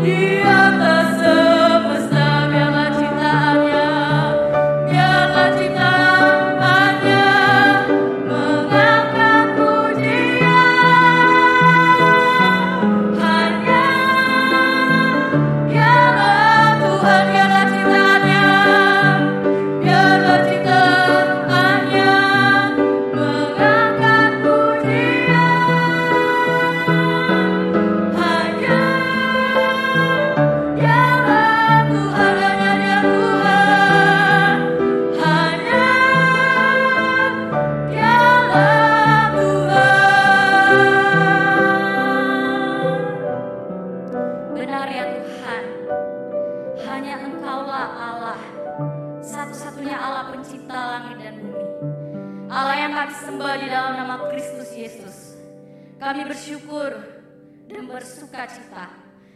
Kami bersyukur dan bersuka cita.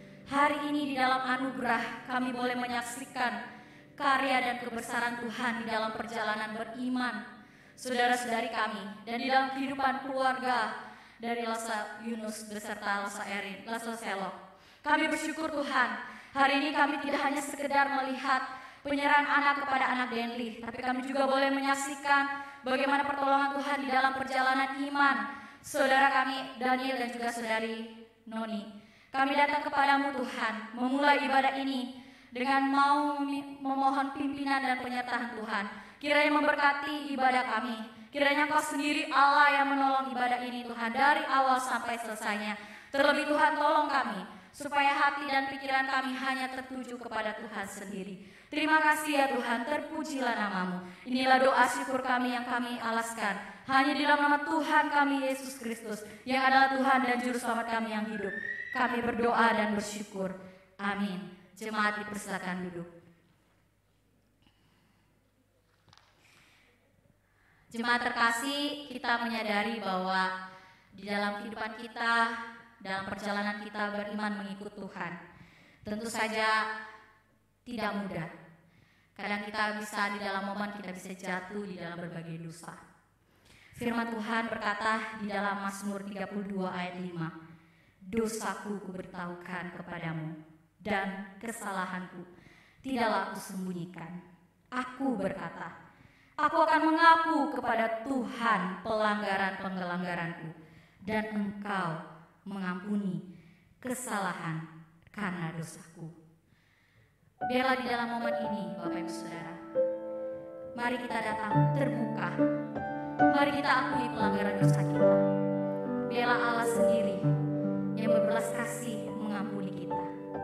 Hari ini di dalam anugerah kami boleh menyaksikan karya dan kebesaran Tuhan di dalam perjalanan beriman saudara-saudari kami dan di dalam kehidupan keluarga dari Lasa Yunus beserta Lasa Erin, Lasa Selok. Kami bersyukur Tuhan, hari ini kami tidak hanya sekedar melihat penyerahan anak kepada anak Denli, tapi kami juga boleh menyaksikan bagaimana pertolongan Tuhan di dalam perjalanan iman saudara kami Daniel dan juga saudari Noni. Kami datang kepadamu Tuhan, memulai ibadah ini dengan mau memohon pimpinan dan penyertaan Tuhan. Kiranya memberkati ibadah kami. Kiranya Kau sendiri Allah yang menolong ibadah ini Tuhan dari awal sampai selesainya. Terlebih Tuhan tolong kami supaya hati dan pikiran kami hanya tertuju kepada Tuhan sendiri. Terima kasih ya Tuhan, terpujilah namamu. Inilah doa syukur kami yang kami alaskan hanya di dalam nama Tuhan kami Yesus Kristus yang adalah Tuhan dan Juru Selamat kami yang hidup. Kami berdoa dan bersyukur. Amin. Jemaat dipersilakan duduk. Jemaat terkasih, kita menyadari bahwa di dalam kehidupan kita, dalam perjalanan kita beriman mengikut Tuhan, tentu saja tidak mudah. Kadang kita bisa di dalam momen kita bisa jatuh di dalam berbagai dosa. Firman Tuhan berkata di dalam Mazmur 32 ayat 5, dosaku kuberitahukan kepadamu dan kesalahanku tidaklah aku sembunyikan. Aku berkata, aku akan mengaku kepada Tuhan pelanggaran-pelanggaranku dan Engkau mengampuni kesalahan karena dosaku. Biarlah di dalam momen ini Bapak Ibu Saudara, mari kita datang terbuka. Mari kita akui pelanggaran dosa kita. Biarlah Allah sendiri yang berbelas kasih mengampuni kita.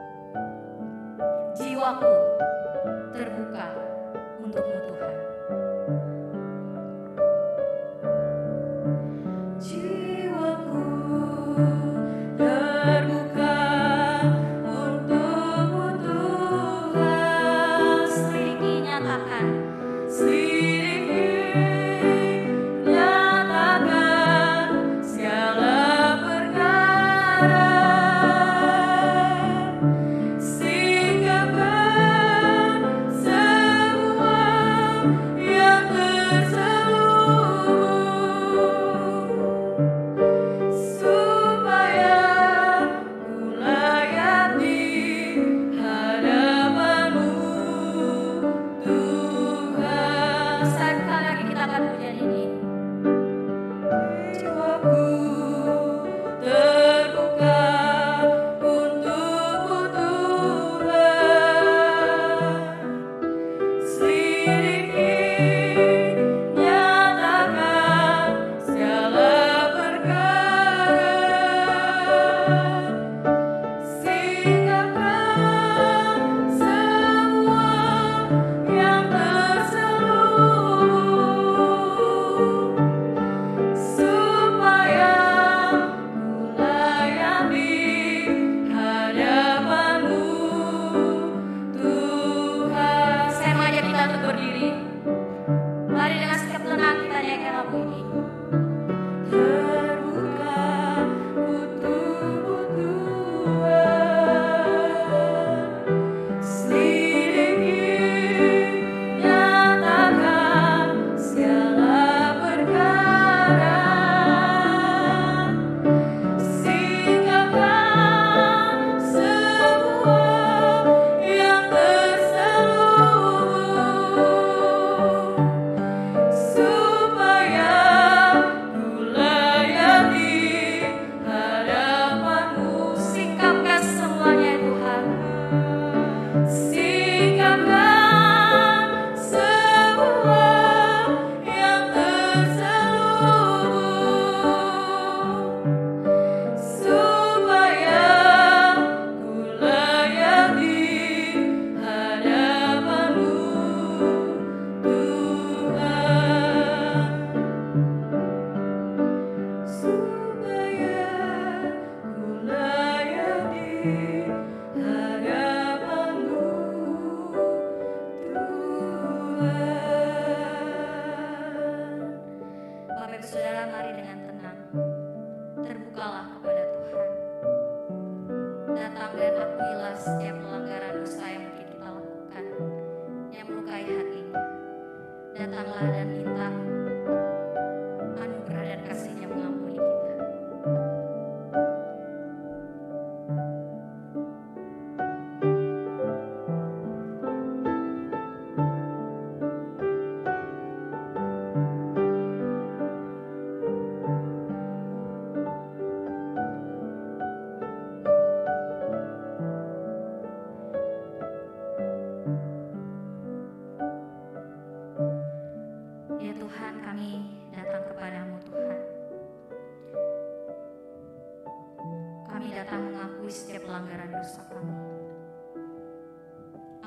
Jiwaku terbuka untuk-Mu Tuhan. Jiwaku terbuka untuk-Mu Tuhan. Selidiki, nyatakan. Segala perkara, sehingga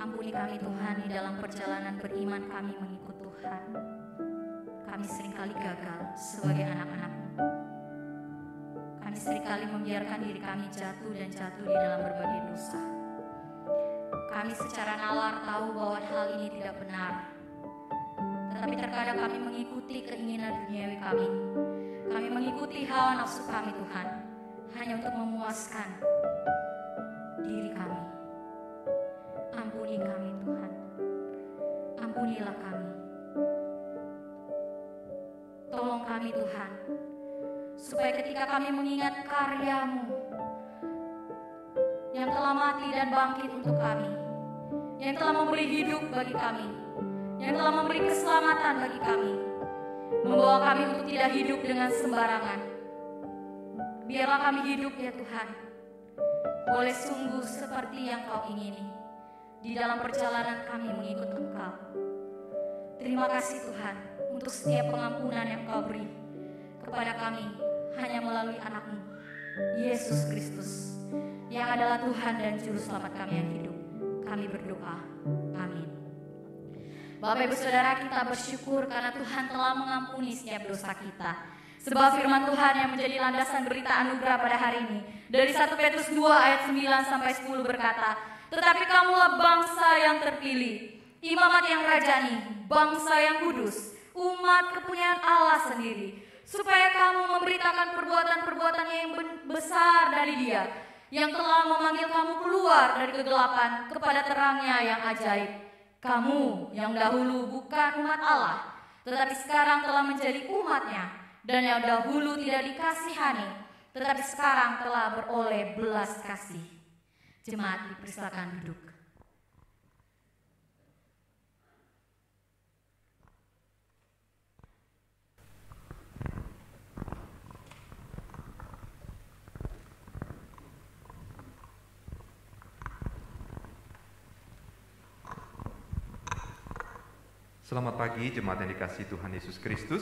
Ampuni kami Tuhan di dalam perjalanan beriman kami mengikut Tuhan. Kami seringkali gagal sebagai anak-anak-Mu. Kami seringkali membiarkan diri kami jatuh dan jatuh di dalam berbagai dosa. Kami secara nalar tahu bahwa hal ini tidak benar. Tetapi terkadang kami mengikuti keinginan duniawi kami. Kami mengikuti hawa nafsu kami Tuhan, hanya untuk memuaskan diri kami. Ampuni kami Tuhan. Ampunilah kami. Tolong kami Tuhan, supaya ketika kami mengingat karya-Mu yang telah mati dan bangkit untuk kami, yang telah memberi hidup bagi kami, yang telah memberi keselamatan bagi kami, membawa kami untuk tidak hidup dengan sembarangan. Biarlah kami hidup ya Tuhan, boleh sungguh seperti yang Kau ingini di dalam perjalanan kami mengikut Engkau. Terima kasih Tuhan untuk setiap pengampunan yang Kau beri kepada kami hanya melalui anak-Mu, Yesus Kristus, yang adalah Tuhan dan Juru Selamat kami yang hidup. Kami berdoa, amin. Bapak Ibu Saudara, kita bersyukur karena Tuhan telah mengampuni setiap dosa kita. Sebab firman Tuhan yang menjadi landasan berita anugerah pada hari ini, dari 1 Petrus 2 ayat 9 sampai 10 berkata, tetapi kamulah bangsa yang terpilih, imamat yang rajani, bangsa yang kudus, umat kepunyaan Allah sendiri, supaya kamu memberitakan perbuatan-perbuatannya yang besar dari Dia, yang telah memanggil kamu keluar dari kegelapan kepada terangnya yang ajaib. Kamu yang dahulu bukan umat Allah, tetapi sekarang telah menjadi umat-Nya, dan yang dahulu tidak dikasihani, tetapi sekarang telah beroleh belas kasih. Jemaat dipersilakan duduk. Selamat pagi jemaat yang dikasihi Tuhan Yesus Kristus.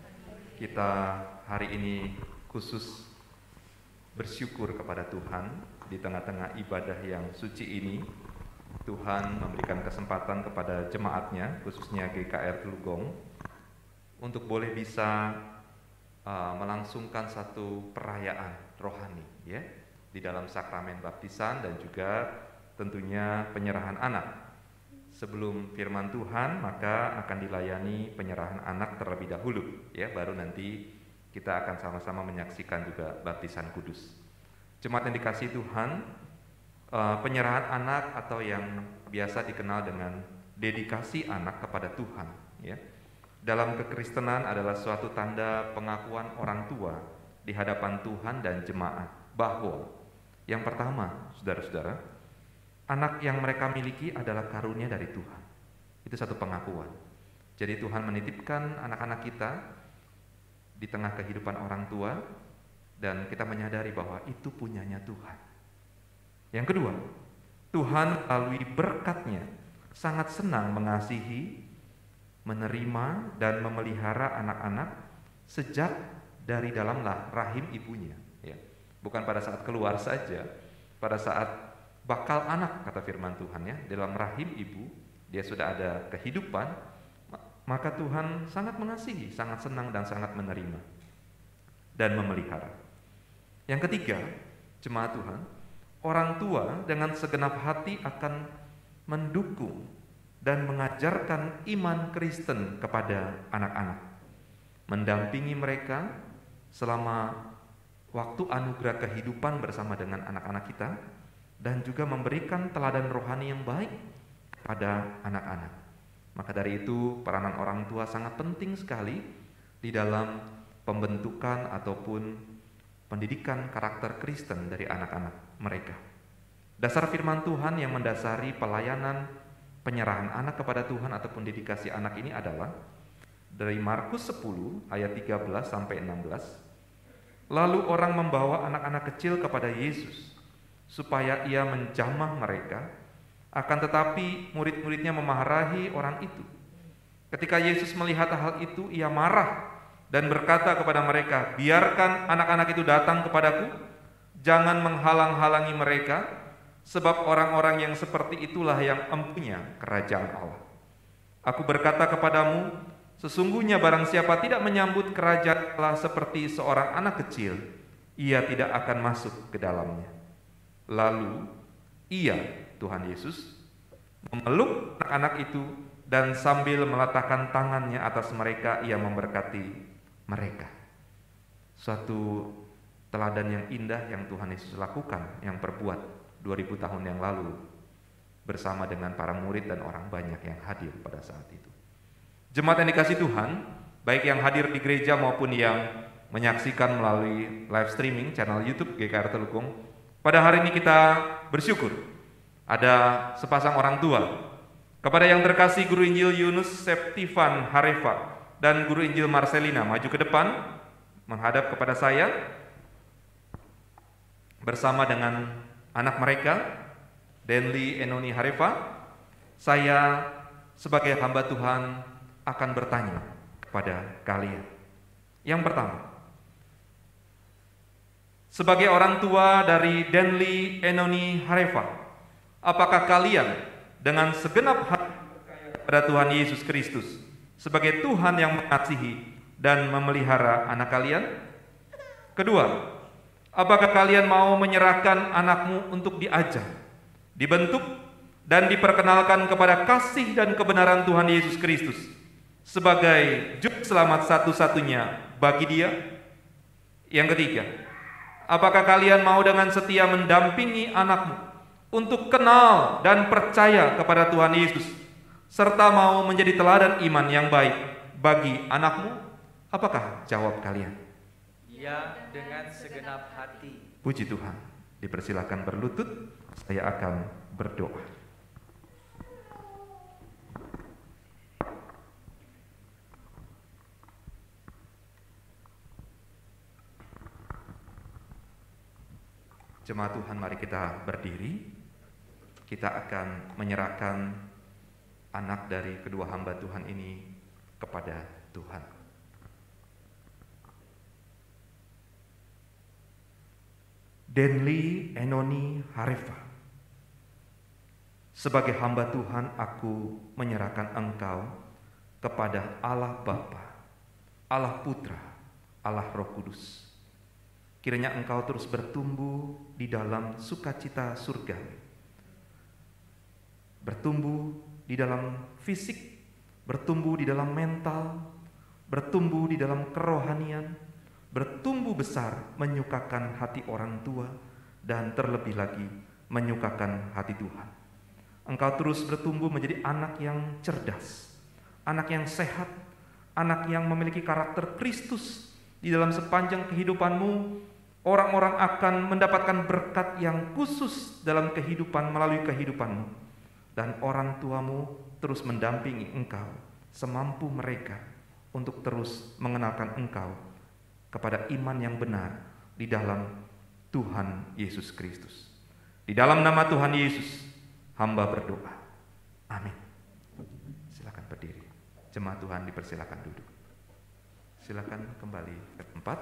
Kita hari ini khusus bersyukur kepada Tuhan di tengah-tengah ibadah yang suci ini. Tuhan memberikan kesempatan kepada jemaatnya, khususnya GKR Telugong, untuk boleh bisa melangsungkan satu perayaan rohani ya, di dalam sakramen baptisan dan juga tentunya penyerahan anak. Sebelum firman Tuhan, maka akan dilayani penyerahan anak terlebih dahulu, ya, baru nanti kita akan sama-sama menyaksikan juga baptisan kudus. Jemaat yang dikasihi Tuhan, penyerahan anak atau yang biasa dikenal dengan dedikasi anak kepada Tuhan, ya, dalam kekristenan adalah suatu tanda pengakuan orang tua di hadapan Tuhan dan jemaat bahwa yang pertama, saudara-saudara, anak yang mereka miliki adalah karunia dari Tuhan. Itu satu pengakuan. Jadi Tuhan menitipkan anak-anak kita di tengah kehidupan orang tua, dan kita menyadari bahwa itu punyanya Tuhan. Yang kedua, Tuhan melalui berkat-Nya sangat senang mengasihi, menerima, dan memelihara anak-anak sejak dari dalam rahim ibunya. Ya. Bukan pada saat keluar saja, pada saat bakal anak, kata firman Tuhan ya, dalam rahim ibu dia sudah ada kehidupan, maka Tuhan sangat mengasihi, sangat senang dan sangat menerima dan memelihara. Yang ketiga, jemaat Tuhan, orang tua dengan segenap hati akan mendukung dan mengajarkan iman Kristen kepada anak-anak, mendampingi mereka selama waktu anugerah kehidupan bersama dengan anak-anak kita, dan juga memberikan teladan rohani yang baik pada anak-anak. Maka dari itu peranan orang tua sangat penting sekali di dalam pembentukan ataupun pendidikan karakter Kristen dari anak-anak mereka. Dasar firman Tuhan yang mendasari pelayanan penyerahan anak kepada Tuhan ataupun dedikasi anak ini adalah dari Markus 10 ayat 13 sampai 16. Lalu orang membawa anak-anak kecil kepada Yesus supaya ia menjamah mereka, akan tetapi murid-muridnya memarahi orang itu. Ketika Yesus melihat hal itu, ia marah dan berkata kepada mereka, biarkan anak-anak itu datang kepadaku, jangan menghalang-halangi mereka, sebab orang-orang yang seperti itulah yang empunya kerajaan Allah. Aku berkata kepadamu, sesungguhnya barang siapa tidak menyambut kerajaan Allah seperti seorang anak kecil, ia tidak akan masuk ke dalamnya. Lalu ia, Tuhan Yesus, memeluk anak-anak itu dan sambil meletakkan tangannya atas mereka, ia memberkati mereka. Suatu teladan yang indah yang Tuhan Yesus lakukan, yang perbuat 2000 tahun yang lalu bersama dengan para murid dan orang banyak yang hadir pada saat itu. Jemaat yang dikasihi Tuhan, baik yang hadir di gereja maupun yang menyaksikan melalui live streaming channel YouTube GKR Telukung, pada hari ini kita bersyukur ada sepasang orang tua. Kepada yang terkasih Guru Injil Yunus Septifan Harefa dan Guru Injil Marcelina, maju ke depan menghadap kepada saya bersama dengan anak mereka Denli Enoni Harefa. Saya sebagai hamba Tuhan akan bertanya kepada kalian. Yang pertama, sebagai orang tua dari Denli Enoni Harefa, apakah kalian dengan segenap hati kepada Tuhan Yesus Kristus sebagai Tuhan yang mengasihi dan memelihara anak kalian? Kedua, apakah kalian mau menyerahkan anakmu untuk diajar, dibentuk, dan diperkenalkan kepada kasih dan kebenaran Tuhan Yesus Kristus sebagai juru selamat satu-satunya bagi dia? Yang ketiga, apakah kalian mau dengan setia mendampingi anakmu untuk kenal dan percaya kepada Tuhan Yesus, serta mau menjadi teladan iman yang baik bagi anakmu? Apakah jawab kalian? Ya, dengan segenap hati. Puji Tuhan. Dipersilakan berlutut, saya akan berdoa. Jemaat Tuhan, mari kita berdiri. Kita akan menyerahkan anak dari kedua hamba Tuhan ini kepada Tuhan. Denli Enoni Harefa, sebagai hamba Tuhan aku menyerahkan engkau kepada Allah Bapa, Allah Putra, Allah Roh Kudus. Kiranya engkau terus bertumbuh di dalam sukacita surgawi, bertumbuh di dalam fisik, bertumbuh di dalam mental, bertumbuh di dalam kerohanian, bertumbuh besar menyukakan hati orang tua, dan terlebih lagi menyukakan hati Tuhan. Engkau terus bertumbuh menjadi anak yang cerdas, anak yang sehat, anak yang memiliki karakter Kristus. Di dalam sepanjang kehidupanmu, orang-orang akan mendapatkan berkat yang khusus dalam kehidupan melalui kehidupanmu, dan orang tuamu terus mendampingi engkau semampu mereka untuk terus mengenalkan engkau kepada iman yang benar di dalam Tuhan Yesus Kristus. Di dalam nama Tuhan Yesus, hamba berdoa. Amin. Silakan berdiri. Jemaat Tuhan dipersilakan duduk. Silakan kembali ke tempat.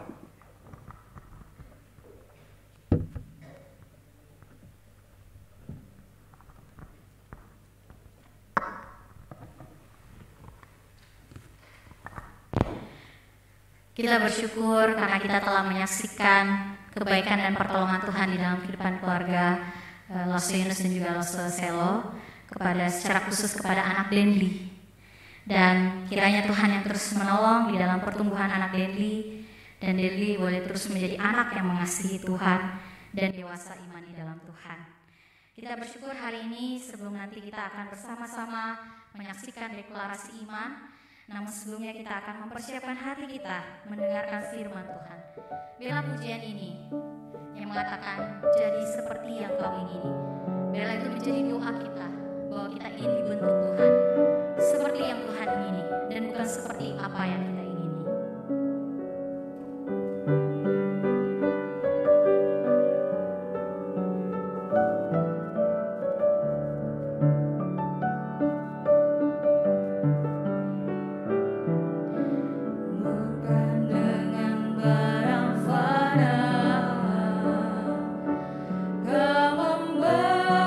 Kita bersyukur karena kita telah menyaksikan kebaikan dan pertolongan Tuhan di dalam kehidupan keluarga Loso Yunus dan juga Loso Selo, secara khusus kepada anak Denli. Dan kiranya Tuhan yang terus menolong di dalam pertumbuhan anak Denli, dan Denli boleh terus menjadi anak yang mengasihi Tuhan dan dewasa iman di dalam Tuhan. Kita bersyukur hari ini sebelum nanti kita akan bersama-sama menyaksikan deklarasi iman. Namun sebelumnya kita akan mempersiapkan hati kita mendengarkan firman Tuhan. Bela pujian ini yang mengatakan jadi seperti yang kau ingini. Bela itu menjadi doa kita bahwa kita ingin dibentuk Tuhan seperti yang Tuhan ingini dan bukan seperti apa yang kita ingini. Kau membawa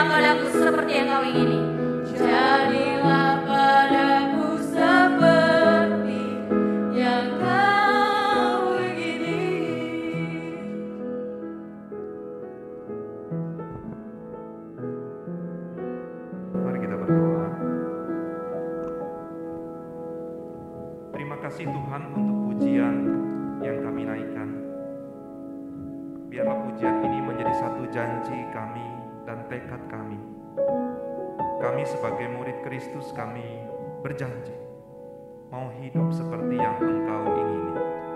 padaku seperti yang kau ingini. Jadilah padaku seperti yang kau ingini. Mari kita berdoa. Terima kasih Tuhan untuk pujian yang kami naikkan. Biarlah pujian ini menjadi satu janji kami dan tekad kami. Kami sebagai murid Kristus, kami berjanji mau hidup seperti yang Engkau ingini.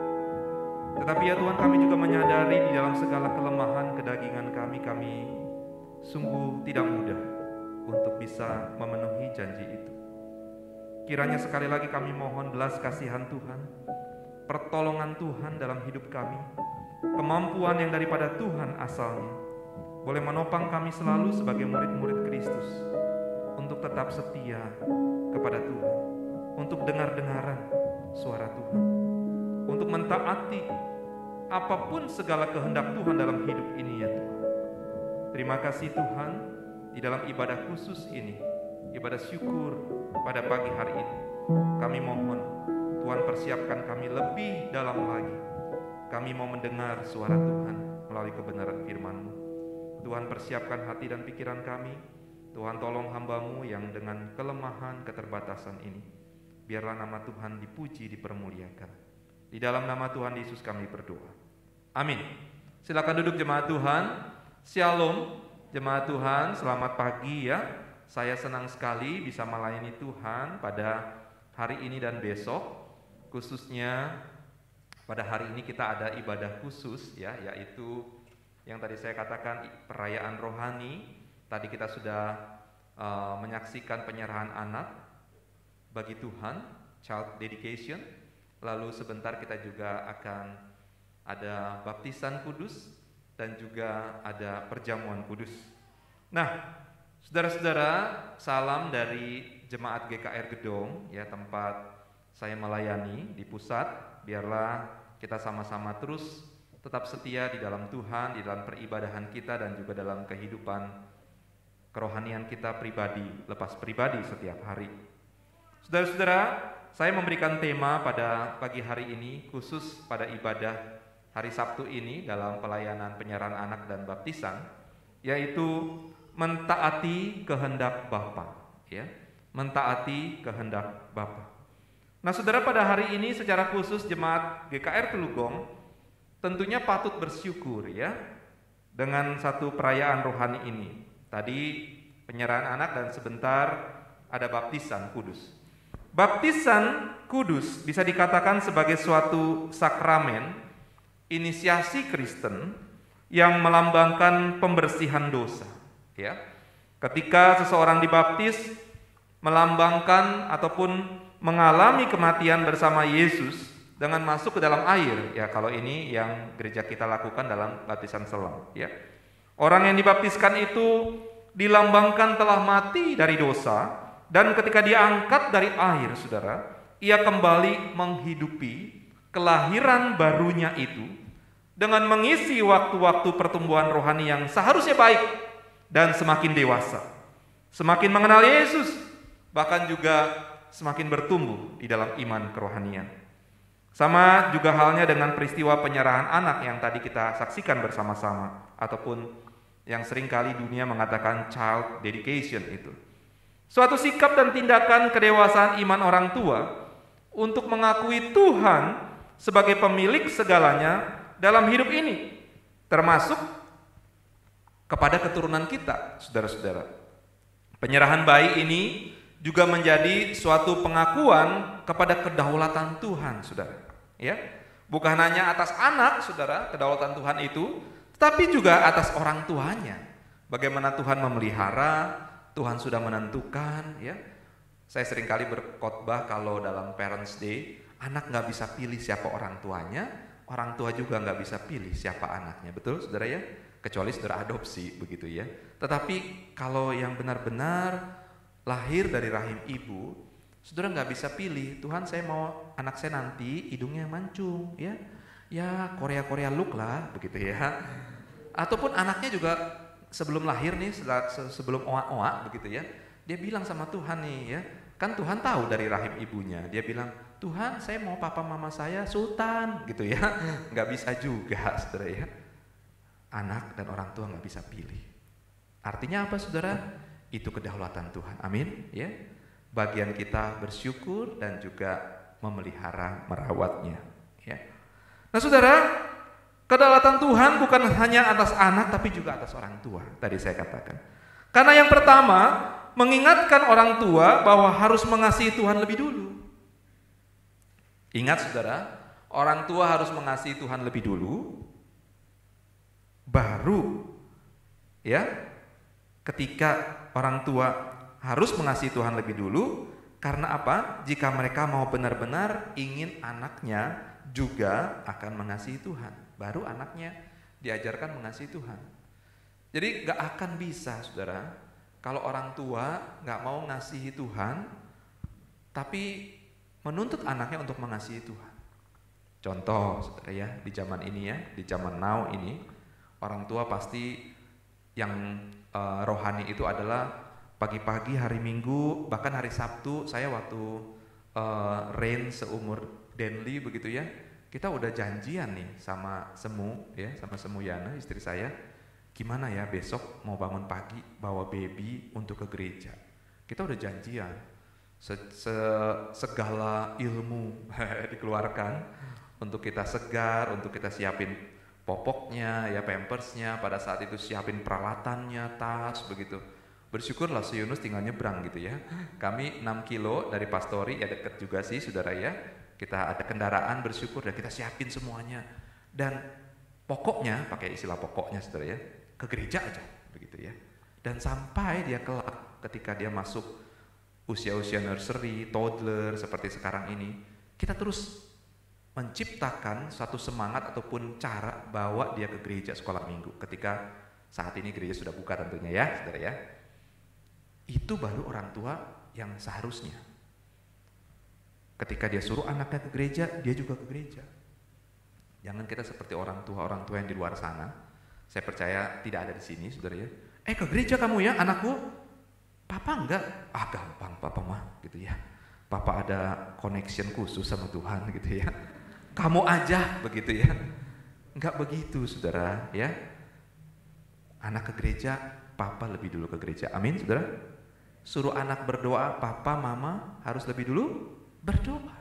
Tetapi ya Tuhan, kami juga menyadari di dalam segala kelemahan kedagingan kami sungguh tidak mudah untuk bisa memenuhi janji itu. Kiranya sekali lagi kami mohon belas kasihan Tuhan, pertolongan Tuhan dalam hidup kami, kemampuan yang daripada Tuhan asalnya, boleh menopang kami selalu sebagai murid-murid Kristus, untuk tetap setia kepada Tuhan, untuk dengar-dengaran suara Tuhan, untuk mentaati apapun segala kehendak Tuhan dalam hidup ini ya Tuhan. Terima kasih Tuhan, di dalam ibadah khusus ini, ibadah syukur pada pagi hari ini, kami mohon Tuhan persiapkan kami lebih dalam lagi. Kami mau mendengar suara Tuhan melalui kebenaran firman-Mu. Tuhan persiapkan hati dan pikiran kami. Tuhan tolong hamba-Mu yang dengan kelemahan keterbatasan ini, biarlah nama Tuhan dipuji, dipermuliakan. Di dalam nama Tuhan Yesus kami berdoa. Amin. Silakan duduk jemaat Tuhan. Shalom jemaat Tuhan, selamat pagi ya. Saya senang sekali bisa melayani Tuhan pada hari ini dan besok. Khususnya pada hari ini kita ada ibadah khusus ya, yaitu yang tadi saya katakan perayaan rohani. Tadi kita sudah menyaksikan penyerahan anak bagi Tuhan, child dedication. Lalu sebentar kita juga akan ada baptisan kudus dan juga ada perjamuan kudus. Nah, saudara-saudara, salam dari Jemaat GKR Gedong ya, tempat saya melayani di pusat. Biarlah kita sama-sama terus tetap setia di dalam Tuhan, di dalam peribadahan kita dan juga dalam kehidupan kerohanian kita pribadi, lepas pribadi setiap hari. Saudara-saudara, saya memberikan tema pada pagi hari ini khusus pada ibadah hari Sabtu ini dalam pelayanan penyerahan anak dan baptisan, yaitu mentaati kehendak Bapa, ya. Mentaati kehendak Bapa. Nah, saudara, pada hari ini secara khusus jemaat GKR Telugong tentunya patut bersyukur ya dengan satu perayaan rohani ini. Tadi penyerahan anak dan sebentar ada baptisan kudus. Baptisan kudus bisa dikatakan sebagai suatu sakramen inisiasi Kristen yang melambangkan pembersihan dosa. Ya, ketika seseorang dibaptis melambangkan ataupun mengalami kematian bersama Yesus dengan masuk ke dalam air. Ya, kalau ini yang gereja kita lakukan dalam baptisan selam. Ya, orang yang dibaptiskan itu dilambangkan telah mati dari dosa dan ketika diangkat dari air, saudara, ia kembali menghidupi kelahiran barunya itu dengan mengisi waktu-waktu pertumbuhan rohani yang seharusnya baik dan semakin dewasa, semakin mengenal Yesus, bahkan juga semakin bertumbuh di dalam iman kerohanian. Sama juga halnya dengan peristiwa penyerahan anak yang tadi kita saksikan bersama-sama, ataupun yang seringkali dunia mengatakan child dedication itu. Suatu sikap dan tindakan kedewasaan iman orang tua untuk mengakui Tuhan sebagai pemilik segalanya dalam hidup ini, termasuk kepada keturunan kita, saudara-saudara. Penyerahan bayi ini juga menjadi suatu pengakuan kepada kedaulatan Tuhan, saudara. Ya, bukan hanya atas anak, saudara, kedaulatan Tuhan itu, tetapi juga atas orang tuanya. Bagaimana Tuhan memelihara, Tuhan sudah menentukan. Ya, saya seringkali berkhotbah kalau dalam Parents Day, anak nggak bisa pilih siapa orang tuanya, orang tua juga nggak bisa pilih siapa anaknya. Betul, saudara ya? Kecuali saudara adopsi, begitu ya. Tetapi kalau yang benar-benar lahir dari rahim ibu, saudara nggak bisa pilih. Tuhan, saya mau anak saya nanti hidungnya mancung, ya, Korea look lah, begitu ya. Ataupun anaknya juga sebelum lahir nih, sebelum oa-oa begitu ya, dia bilang sama Tuhan nih ya, kan Tuhan tahu dari rahim ibunya, dia bilang, Tuhan saya mau papa mama saya sultan gitu ya. Nggak bisa juga saudara ya, anak dan orang tua nggak bisa pilih. Artinya apa saudara? Itu kedaulatan Tuhan, amin ya. Bagian kita bersyukur dan juga memelihara, merawatnya ya. Nah saudara, kedaulatan Tuhan bukan hanya atas anak tapi juga atas orang tua, tadi saya katakan. Karena yang pertama, mengingatkan orang tua bahwa harus mengasihi Tuhan lebih dulu. Ingat saudara, orang tua harus mengasihi Tuhan lebih dulu, baru ya, ketika orang tua harus mengasihi Tuhan lebih dulu. Karena apa? Jika mereka mau benar-benar ingin anaknya juga akan mengasihi Tuhan, baru anaknya diajarkan mengasihi Tuhan. Jadi gak akan bisa saudara, kalau orang tua gak mau mengasihi Tuhan tapi menuntut anaknya untuk mengasihi Tuhan. Contoh saudara ya, di zaman ini ya, di zaman now ini, orang tua pasti yang rohani itu adalah pagi-pagi hari Minggu, bahkan hari Sabtu. Saya waktu Rain seumur Denli begitu ya, kita udah janjian nih sama Semu ya, sama Semu Yana istri saya, gimana ya besok mau bangun pagi bawa baby untuk ke gereja. Kita udah janjian, segala ilmu dikeluarkan untuk kita segar, untuk kita siapin popoknya ya, pampersnya, pada saat itu siapin peralatannya, tas begitu. Bersyukurlah si Yunus tinggal nyebrang gitu ya. Kami 6 kilo dari Pastori, ya deket juga sih saudara ya. Kita ada kendaraan, bersyukur dan kita siapin semuanya. Dan pokoknya, pakai istilah pokoknya saudara ya, ke gereja aja begitu ya. Dan sampai dia kelak ketika dia masuk usia-usia nursery, toddler seperti sekarang ini, kita terus menciptakan satu semangat ataupun cara bawa dia ke gereja sekolah minggu. Ketika saat ini gereja sudah buka tentunya ya saudara ya. Itu baru orang tua yang seharusnya. Ketika dia suruh anaknya ke gereja, dia juga ke gereja. Jangan kita seperti orang tua yang di luar sana. Saya percaya tidak ada di sini, saudara ya. Ke gereja kamu ya, anakku. Papa enggak? Gampang, papa mah, gitu ya. Papa ada connection khusus sama Tuhan, gitu ya. Kamu aja, begitu ya. Enggak begitu, saudara, ya. Anak ke gereja, papa lebih dulu ke gereja. Amin, saudara. Suruh anak berdoa, papa, mama harus lebih dulu berdoa.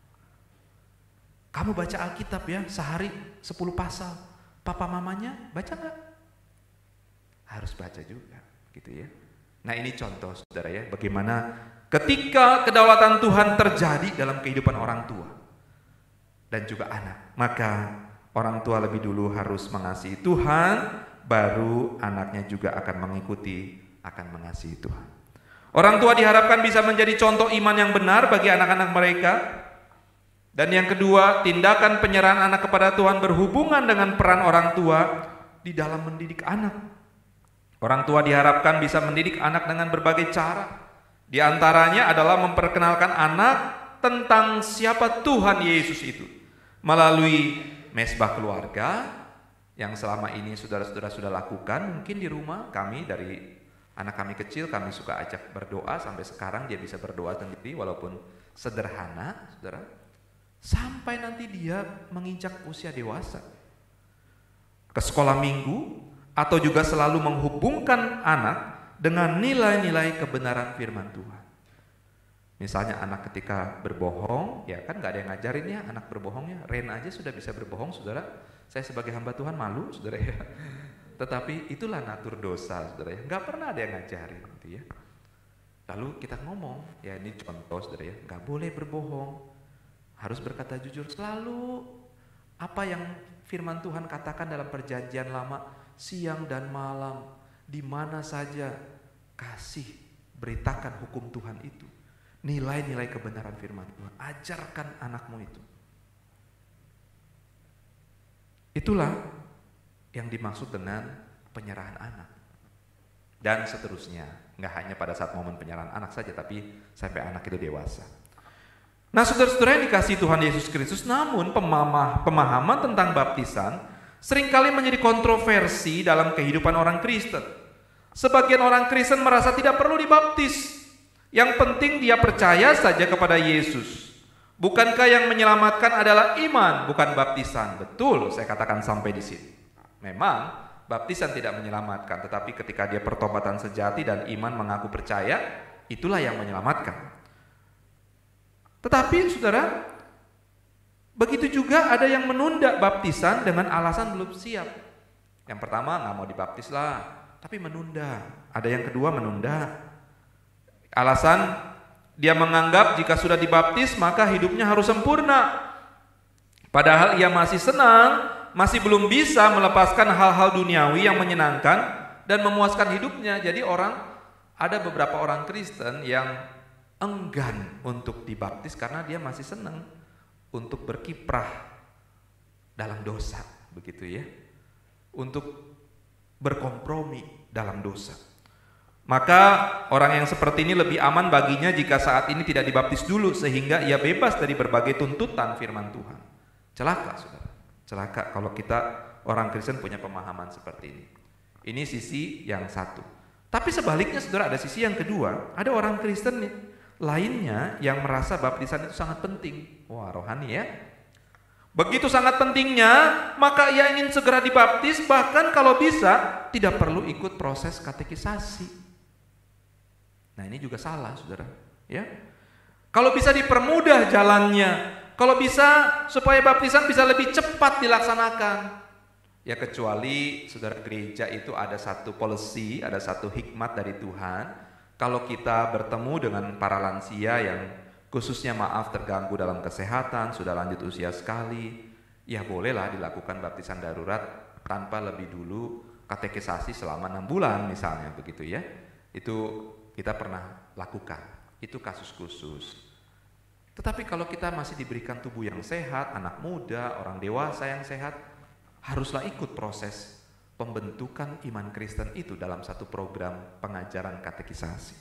Kamu baca Alkitab ya, sehari 10 pasal. Papa mamanya baca enggak? Harus baca juga, gitu ya. Nah ini contoh saudara ya, bagaimana ketika kedaulatan Tuhan terjadi dalam kehidupan orang tua dan juga anak, maka orang tua lebih dulu harus mengasihi Tuhan, baru anaknya juga akan mengikuti, akan mengasihi Tuhan. Orang tua diharapkan bisa menjadi contoh iman yang benar bagi anak-anak mereka. Dan yang kedua, tindakan penyerahan anak kepada Tuhan berhubungan dengan peran orang tua di dalam mendidik anak. Orang tua diharapkan bisa mendidik anak dengan berbagai cara. Di antaranya adalah memperkenalkan anak tentang siapa Tuhan Yesus itu melalui mesbah keluarga yang selama ini saudara-saudara sudah lakukan. Mungkin di rumah kami, dari anak kami kecil, kami suka ajak berdoa. Sampai sekarang dia bisa berdoa sendiri walaupun sederhana, saudara. Sampai nanti dia menginjak usia dewasa, ke sekolah minggu, atau juga selalu menghubungkan anak dengan nilai-nilai kebenaran firman Tuhan. Misalnya anak ketika berbohong, ya kan gak ada yang ngajarin ya anak berbohongnya. Ren aja sudah bisa berbohong, saudara. Saya sebagai hamba Tuhan malu, saudara ya. Tetapi itulah natur dosa, saudara ya. Gak pernah ada yang ngajarin gitu ya. Lalu kita ngomong, ya ini contoh saudara ya, gak boleh berbohong, harus berkata jujur selalu. Apa yang firman Tuhan katakan dalam perjanjian lama, siang dan malam, di mana saja kasih, beritakan hukum Tuhan itu, nilai-nilai kebenaran firman Tuhan. Ajarkan anakmu itu. Itulah yang dimaksud dengan penyerahan anak. Dan seterusnya, nggak hanya pada saat momen penyerahan anak saja, tapi sampai anak itu dewasa. Nah saudara-saudara yang dikasihi Tuhan Yesus Kristus, namun pemahaman tentang baptisan seringkali menjadi kontroversi dalam kehidupan orang Kristen. Sebagian orang Kristen merasa tidak perlu dibaptis. Yang penting dia percaya saja kepada Yesus. Bukankah yang menyelamatkan adalah iman, bukan baptisan? Betul, saya katakan sampai di sini. Memang baptisan tidak menyelamatkan, tetapi ketika dia pertobatan sejati dan iman mengaku percaya, itulah yang menyelamatkan. Tetapi saudara, begitu juga ada yang menunda baptisan dengan alasan belum siap. Yang pertama nggak mau dibaptis lah, tapi menunda. Ada yang kedua menunda. Alasan dia menganggap jika sudah dibaptis maka hidupnya harus sempurna. Padahal ia masih senang, masih belum bisa melepaskan hal-hal duniawi yang menyenangkan dan memuaskan hidupnya. Jadi ada beberapa orang Kristen yang enggan untuk dibaptis karena dia masih senang untuk berkiprah dalam dosa, begitu ya. Untuk berkompromi dalam dosa. Maka orang yang seperti ini lebih aman baginya jika saat ini tidak dibaptis dulu, sehingga ia bebas dari berbagai tuntutan firman Tuhan. Celaka saudara, celaka kalau kita orang Kristen punya pemahaman seperti ini. Ini sisi yang satu. Tapi sebaliknya saudara, ada sisi yang kedua. Ada orang Kristen lainnya yang merasa baptisan itu sangat penting. Wah, rohani ya. Begitu sangat pentingnya, maka ia ingin segera dibaptis, bahkan kalau bisa tidak perlu ikut proses katekisasi. Nah, ini juga salah, saudara. Ya, kalau bisa dipermudah jalannya, kalau bisa supaya baptisan bisa lebih cepat dilaksanakan. Ya, kecuali saudara, gereja itu ada satu policy, ada satu hikmat dari Tuhan. Kalau kita bertemu dengan para lansia yang khususnya terganggu dalam kesehatan, sudah lanjut usia sekali, ya bolehlah dilakukan baptisan darurat tanpa lebih dulu katekisasi selama 6 bulan misalnya, begitu ya. Itu kita pernah lakukan, itu kasus khusus. Tetapi kalau kita masih diberikan tubuh yang sehat, anak muda, orang dewasa yang sehat, haruslah ikut proses pembentukan iman Kristen itu dalam satu program pengajaran katekisasi.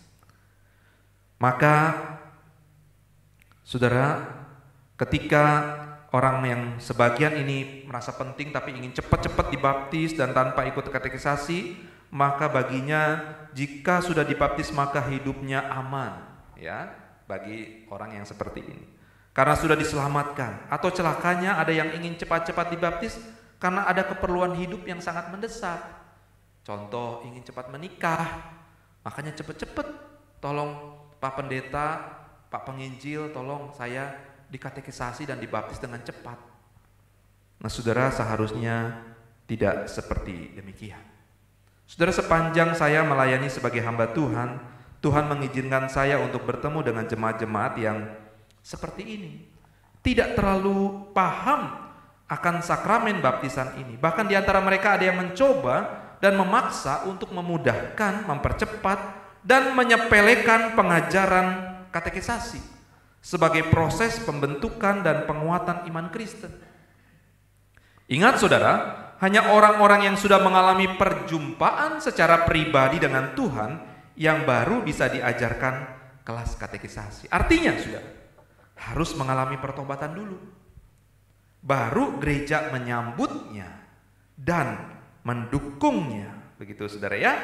Maka saudara, ketika orang yang sebagian ini merasa penting tapi ingin cepat-cepat dibaptis dan tanpa ikut katekisasi, maka baginya jika sudah dibaptis maka hidupnya aman, ya, bagi orang yang seperti ini. Karena sudah diselamatkan. Atau celakanya ada yang ingin cepat-cepat dibaptis karena ada keperluan hidup yang sangat mendesak. Contoh, ingin cepat menikah, makanya cepat-cepat tolong Pak Pendeta, Pak Penginjil, tolong saya dikatekisasi dan dibaptis dengan cepat. Nah, saudara, seharusnya tidak seperti demikian. Saudara, sepanjang saya melayani sebagai hamba Tuhan, Tuhan mengizinkan saya untuk bertemu dengan jemaat-jemaat yang seperti ini. Tidak terlalu paham akan sakramen baptisan ini. Bahkan di antara mereka ada yang mencoba dan memaksa untuk memudahkan, mempercepat, dan menyepelekan pengajaran katekisasi sebagai proses pembentukan dan penguatan iman Kristen. Ingat saudara, hanya orang-orang yang sudah mengalami perjumpaan secara pribadi dengan Tuhan yang baru bisa diajarkan kelas katekisasi. Artinya saudara, harus mengalami pertobatan dulu, baru gereja menyambutnya dan mendukungnya, begitu saudara ya,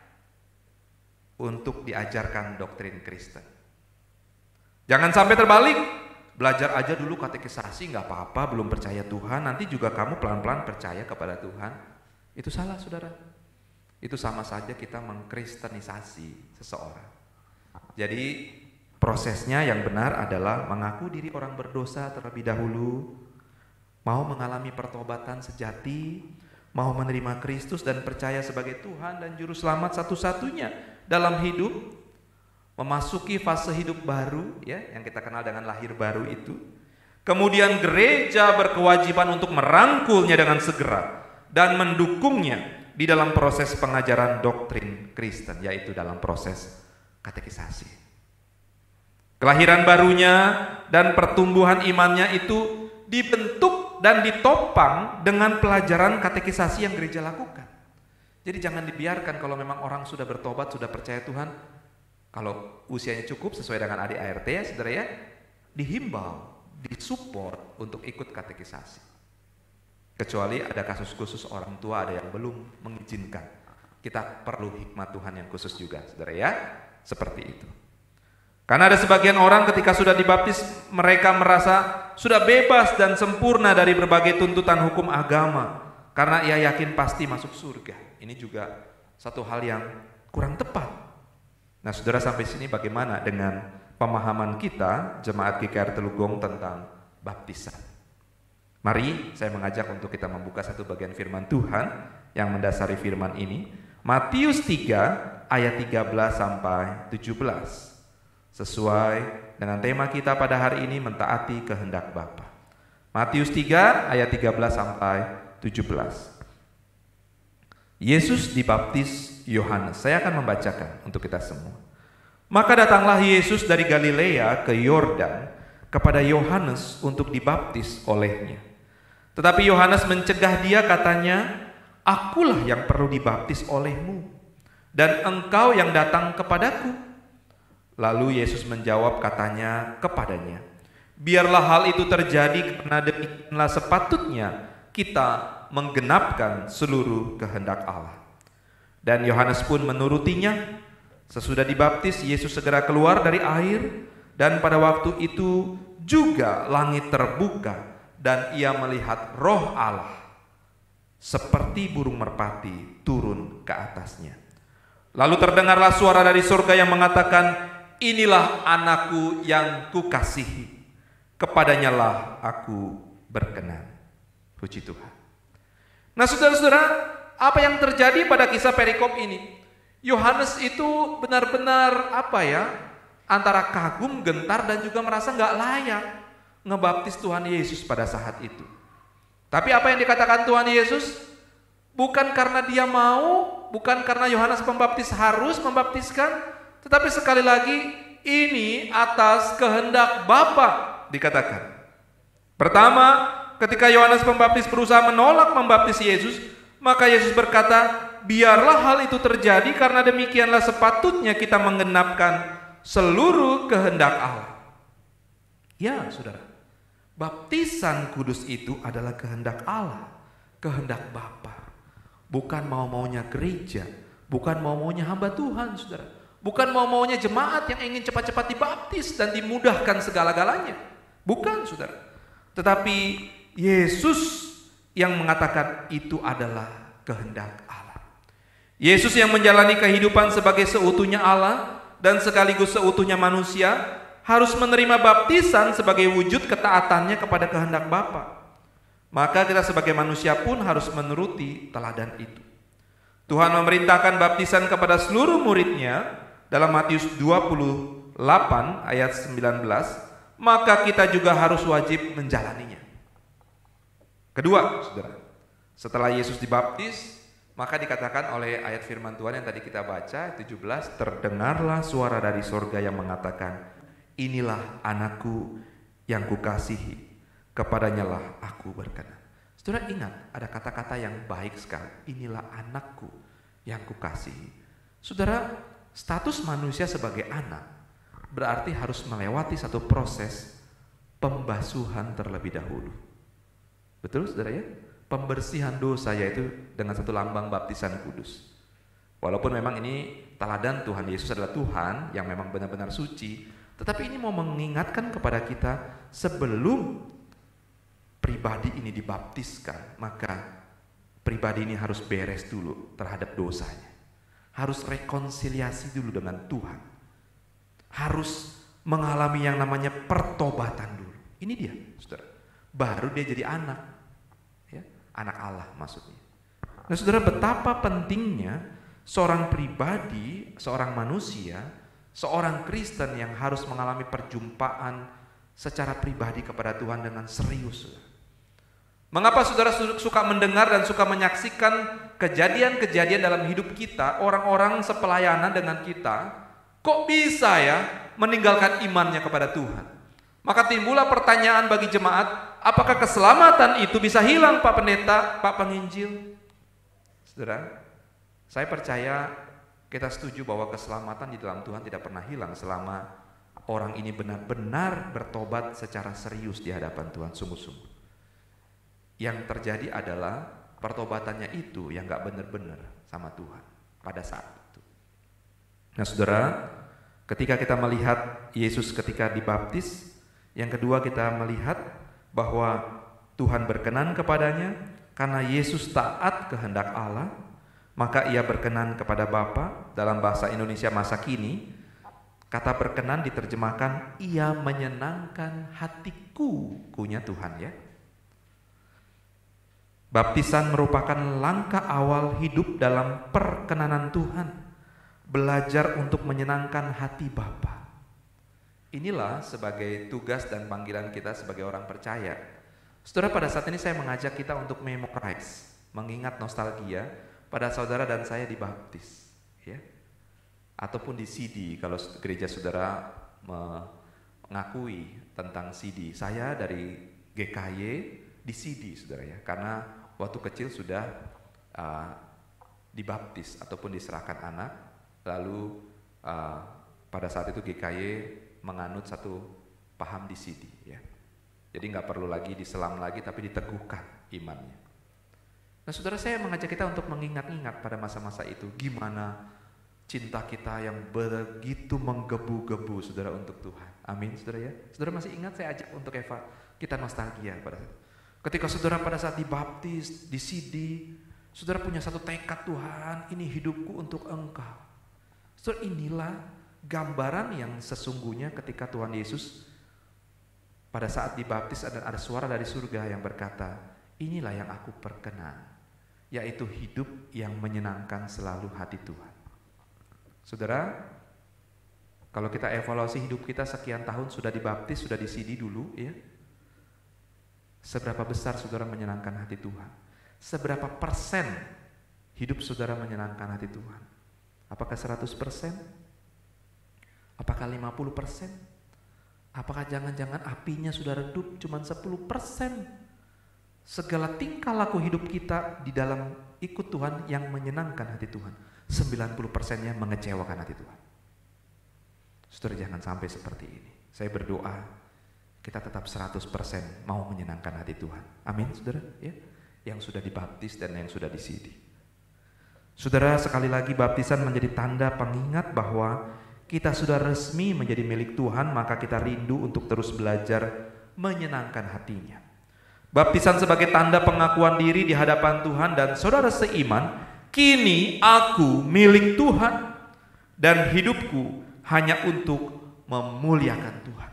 untuk diajarkan doktrin Kristen. Jangan sampai terbalik, belajar aja dulu katekisasi, nggak apa-apa, belum percaya Tuhan, nanti juga kamu pelan-pelan percaya kepada Tuhan. Itu salah saudara. Itu sama saja kita mengkristenisasi seseorang. Jadi prosesnya yang benar adalah mengaku diri orang berdosa terlebih dahulu, mau mengalami pertobatan sejati, mau menerima Kristus dan percaya sebagai Tuhan dan Juru Selamat satu-satunya dalam hidup, memasuki fase hidup baru, ya, yang kita kenal dengan lahir baru itu. Kemudian gereja berkewajiban untuk merangkulnya dengan segera dan mendukungnya di dalam proses pengajaran doktrin Kristen, yaitu dalam proses katekisasi. Kelahiran barunya dan pertumbuhan imannya itu dibentuk dan ditopang dengan pelajaran katekisasi yang gereja lakukan. Jadi jangan dibiarkan kalau memang orang sudah bertobat, sudah percaya Tuhan, kalau usianya cukup sesuai dengan ADART ya saudara ya, dihimbau, disupport untuk ikut katekisasi. Kecuali ada kasus khusus orang tua ada yang belum mengizinkan. kita perlu hikmat Tuhan yang khusus juga, saudara ya. Seperti itu. Karena ada sebagian orang ketika sudah dibaptis, mereka merasa sudah bebas dan sempurna dari berbagai tuntutan hukum agama, karena ia yakin pasti masuk surga. Ini juga satu hal yang kurang tepat. Nah saudara, sampai sini bagaimana dengan pemahaman kita jemaat GKR Telugong tentang baptisan? Mari saya mengajak untuk kita membuka satu bagian firman Tuhan yang mendasari firman ini. Matius 3 ayat 13 sampai 17. Sesuai dengan tema kita pada hari ini, mentaati kehendak Bapa. Matius 3 ayat 13 sampai 17. Yesus dibaptis Yohanes. Saya akan membacakan untuk kita semua. Maka datanglah Yesus dari Galilea ke Yordan kepada Yohanes untuk dibaptis olehnya. Tetapi Yohanes mencegah dia, katanya, "Akulah yang perlu dibaptis olehmu, dan engkau yang datang kepadaku." Lalu Yesus menjawab, katanya kepadanya, "Biarlah hal itu terjadi, karena demikianlah sepatutnya kita menggenapkan seluruh kehendak Allah." Dan Yohanes pun menurutinya. Sesudah dibaptis, Yesus segera keluar dari air, dan pada waktu itu juga langit terbuka, dan ia melihat Roh Allah seperti burung merpati turun ke atasnya. Lalu terdengarlah suara dari surga yang mengatakan, "Inilah anakku yang kukasihi, kepadanyalah aku berkenan." Puji Tuhan. Nah saudara-saudara, apa yang terjadi pada kisah perikop ini? Yohanes itu benar-benar antara kagum, gentar, dan juga merasa nggak layak ngebaptis Tuhan Yesus pada saat itu. Tapi apa yang dikatakan Tuhan Yesus? Bukan karena dia mau, bukan karena Yohanes Pembaptis harus membaptiskan, tetapi sekali lagi ini atas kehendak Bapa dikatakan. Pertama, ketika Yohanes Pembaptis berusaha menolak membaptis Yesus, maka Yesus berkata, "Biarlah hal itu terjadi, karena demikianlah sepatutnya kita menggenapkan seluruh kehendak Allah." Ya, saudara, baptisan kudus itu adalah kehendak Allah, kehendak Bapa. Bukan mau-maunya gereja, bukan mau-maunya hamba Tuhan, saudara. Bukan mau-maunya jemaat yang ingin cepat-cepat dibaptis dan dimudahkan segala-galanya. Bukan, saudara. Tetapi Yesus yang mengatakan itu adalah kehendak Allah. Yesus yang menjalani kehidupan sebagai seutuhnya Allah dan sekaligus seutuhnya manusia harus menerima baptisan sebagai wujud ketaatannya kepada kehendak Bapa. Maka kita sebagai manusia pun harus menuruti teladan itu. Tuhan memerintahkan baptisan kepada seluruh muridnya dalam Matius 28 ayat 19, maka kita juga harus wajib menjalaninya. Kedua, saudara, setelah Yesus dibaptis, maka dikatakan oleh ayat firman Tuhan yang tadi kita baca 17, terdengarlah suara dari sorga yang mengatakan, "Inilah anakku yang kukasihi, kepadanyalah aku berkenan." Saudara ingat, ada kata-kata yang baik sekali, "Inilah anakku yang kukasihi." Saudara, status manusia sebagai anak berarti harus melewati satu proses pembasuhan terlebih dahulu. Betul saudara ya? Pembersihan dosa, yaitu dengan satu lambang baptisan kudus. Walaupun memang ini teladan Tuhan Yesus adalah Tuhan yang memang benar-benar suci, tetapi ini mau mengingatkan kepada kita sebelum pribadi ini dibaptiskan, maka pribadi ini harus beres dulu terhadap dosanya. Harus rekonsiliasi dulu dengan Tuhan. Harus mengalami yang namanya pertobatan dulu. Ini dia, saudara. Baru dia jadi anak. Ya, anak Allah maksudnya. Nah saudara, betapa pentingnya seorang pribadi, seorang manusia, seorang Kristen yang harus mengalami perjumpaan secara pribadi kepada Tuhan dengan serius. Mengapa saudara suka mendengar dan suka menyaksikan kejadian-kejadian dalam hidup kita, orang-orang sepelayanan dengan kita, kok bisa ya meninggalkan imannya kepada Tuhan? Maka timbullah pertanyaan bagi jemaat, apakah keselamatan itu bisa hilang Pak Pendeta, Pak Penginjil? Saudara, saya percaya kita setuju bahwa keselamatan di dalam Tuhan tidak pernah hilang selama orang ini benar-benar bertobat secara serius di hadapan Tuhan, sungguh-sungguh. Yang terjadi adalah pertobatannya itu yang gak benar-benar sama Tuhan. pada saat itu. Nah saudara, ketika kita melihat Yesus ketika dibaptis, yang kedua kita melihat bahwa Tuhan berkenan kepadanya karena Yesus taat kehendak Allah, maka ia berkenan kepada Bapa. Dalam bahasa Indonesia masa kini, kata berkenan diterjemahkan ia menyenangkan hatiku, kunya Tuhan ya. Baptisan merupakan langkah awal hidup dalam perkenanan Tuhan, belajar untuk menyenangkan hati Bapa. Inilah sebagai tugas dan panggilan kita sebagai orang percaya. Saudara, pada saat ini saya mengajak kita untuk memorize, mengingat nostalgia pada saudara dan saya dibaptis, ya, ataupun di CD kalau gereja saudara mengakui tentang CD. Saya dari GKY di CD, saudara ya, karena waktu kecil sudah dibaptis ataupun diserahkan anak, lalu pada saat itu GKY menganut satu paham di CD ya. Jadi nggak perlu lagi diselam lagi, tapi diteguhkan imannya. Nah saudara, saya mengajak kita untuk mengingat-ingat pada masa-masa itu gimana cinta kita yang begitu menggebu-gebu saudara untuk Tuhan. Amin saudara ya. Saudara masih ingat saya ajak untuk kita nostalgia pada saat itu. Ketika saudara pada saat dibaptis di CD, saudara punya satu tekad, Tuhan, ini hidupku untuk Engkau. Saudara, inilah gambaran yang sesungguhnya ketika Tuhan Yesus pada saat dibaptis ada suara dari surga yang berkata, inilah yang aku perkenan, yaitu hidup yang menyenangkan selalu hati Tuhan. Saudara, kalau kita evaluasi hidup kita sekian tahun sudah dibaptis, sudah di CD dulu ya, seberapa besar saudara menyenangkan hati Tuhan? Seberapa persen hidup saudara menyenangkan hati Tuhan? Apakah 100%? Apakah 50%? Apakah jangan-jangan apinya sudah redup cuma 10%? Segala tingkah laku hidup kita di dalam ikut Tuhan yang menyenangkan hati Tuhan, 90%-nya mengecewakan hati Tuhan. Saudara, jangan sampai seperti ini. Saya berdoa kita tetap 100% mau menyenangkan hati Tuhan. Amin saudara ya, yang sudah dibaptis dan yang sudah disidi. Saudara, sekali lagi baptisan menjadi tanda pengingat bahwa kita sudah resmi menjadi milik Tuhan, maka kita rindu untuk terus belajar menyenangkan hatinya. Baptisan sebagai tanda pengakuan diri di hadapan Tuhan dan saudara seiman, kini aku milik Tuhan dan hidupku hanya untuk memuliakan Tuhan.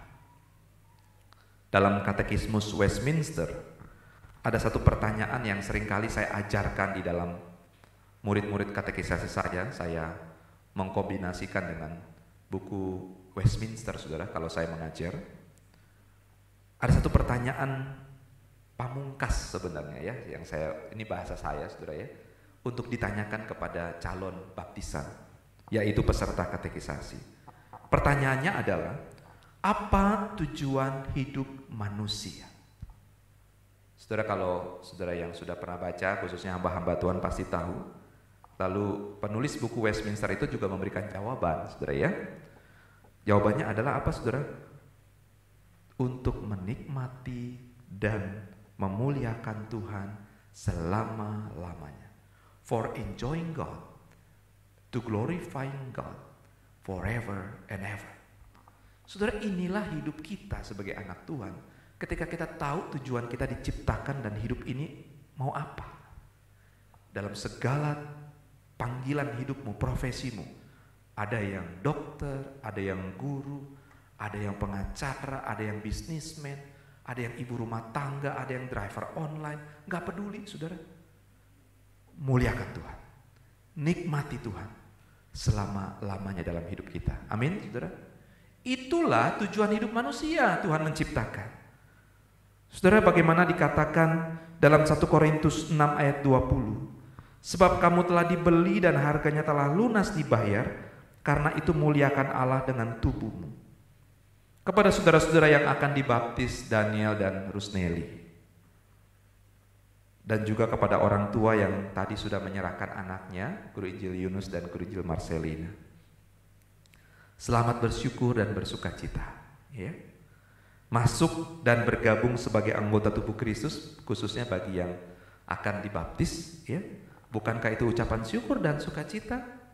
Dalam katekismus Westminster ada satu pertanyaan yang seringkali saya ajarkan di dalam murid-murid katekisasi saya mengkombinasikan dengan buku Westminster saudara kalau saya mengajar. Ada satu pertanyaan pamungkas sebenarnya ya, yang ini bahasa saya saudara ya, untuk ditanyakan kepada calon baptisan, yaitu peserta katekisasi. Pertanyaannya adalah, apa tujuan hidup manusia? Saudara, kalau saudara yang sudah pernah baca, khususnya hamba-hamba Tuhan pasti tahu. Lalu penulis buku Westminster itu juga memberikan jawaban, saudara ya. Jawabannya adalah apa saudara? Untuk menikmati dan memuliakan Tuhan selama-lamanya. For enjoying God, to glorifying God forever and ever. Saudara, inilah hidup kita sebagai anak Tuhan. Ketika kita tahu tujuan kita diciptakan dan hidup ini mau apa. Dalam segala panggilan hidupmu, profesimu. Ada yang dokter, ada yang guru, ada yang pengacara, ada yang bisnismen, ada yang ibu rumah tangga, ada yang driver online. Gak peduli saudara. Muliakan Tuhan. Nikmati Tuhan selama-lamanya dalam hidup kita. Amin saudara. Itulah tujuan hidup manusia, Tuhan menciptakan. Saudara, bagaimana dikatakan dalam 1 Korintus 6 ayat 20. Sebab kamu telah dibeli dan harganya telah lunas dibayar, karena itu muliakan Allah dengan tubuhmu. Kepada saudara-saudara yang akan dibaptis, Daniel dan Rusneli, dan juga kepada orang tua yang tadi sudah menyerahkan anaknya, Guru Injil Yunus dan Guru Injil Marcelina, selamat bersyukur dan bersukacita ya. Masuk dan bergabung sebagai anggota tubuh Kristus, khususnya bagi yang akan dibaptis ya. Bukankah itu ucapan syukur dan sukacita?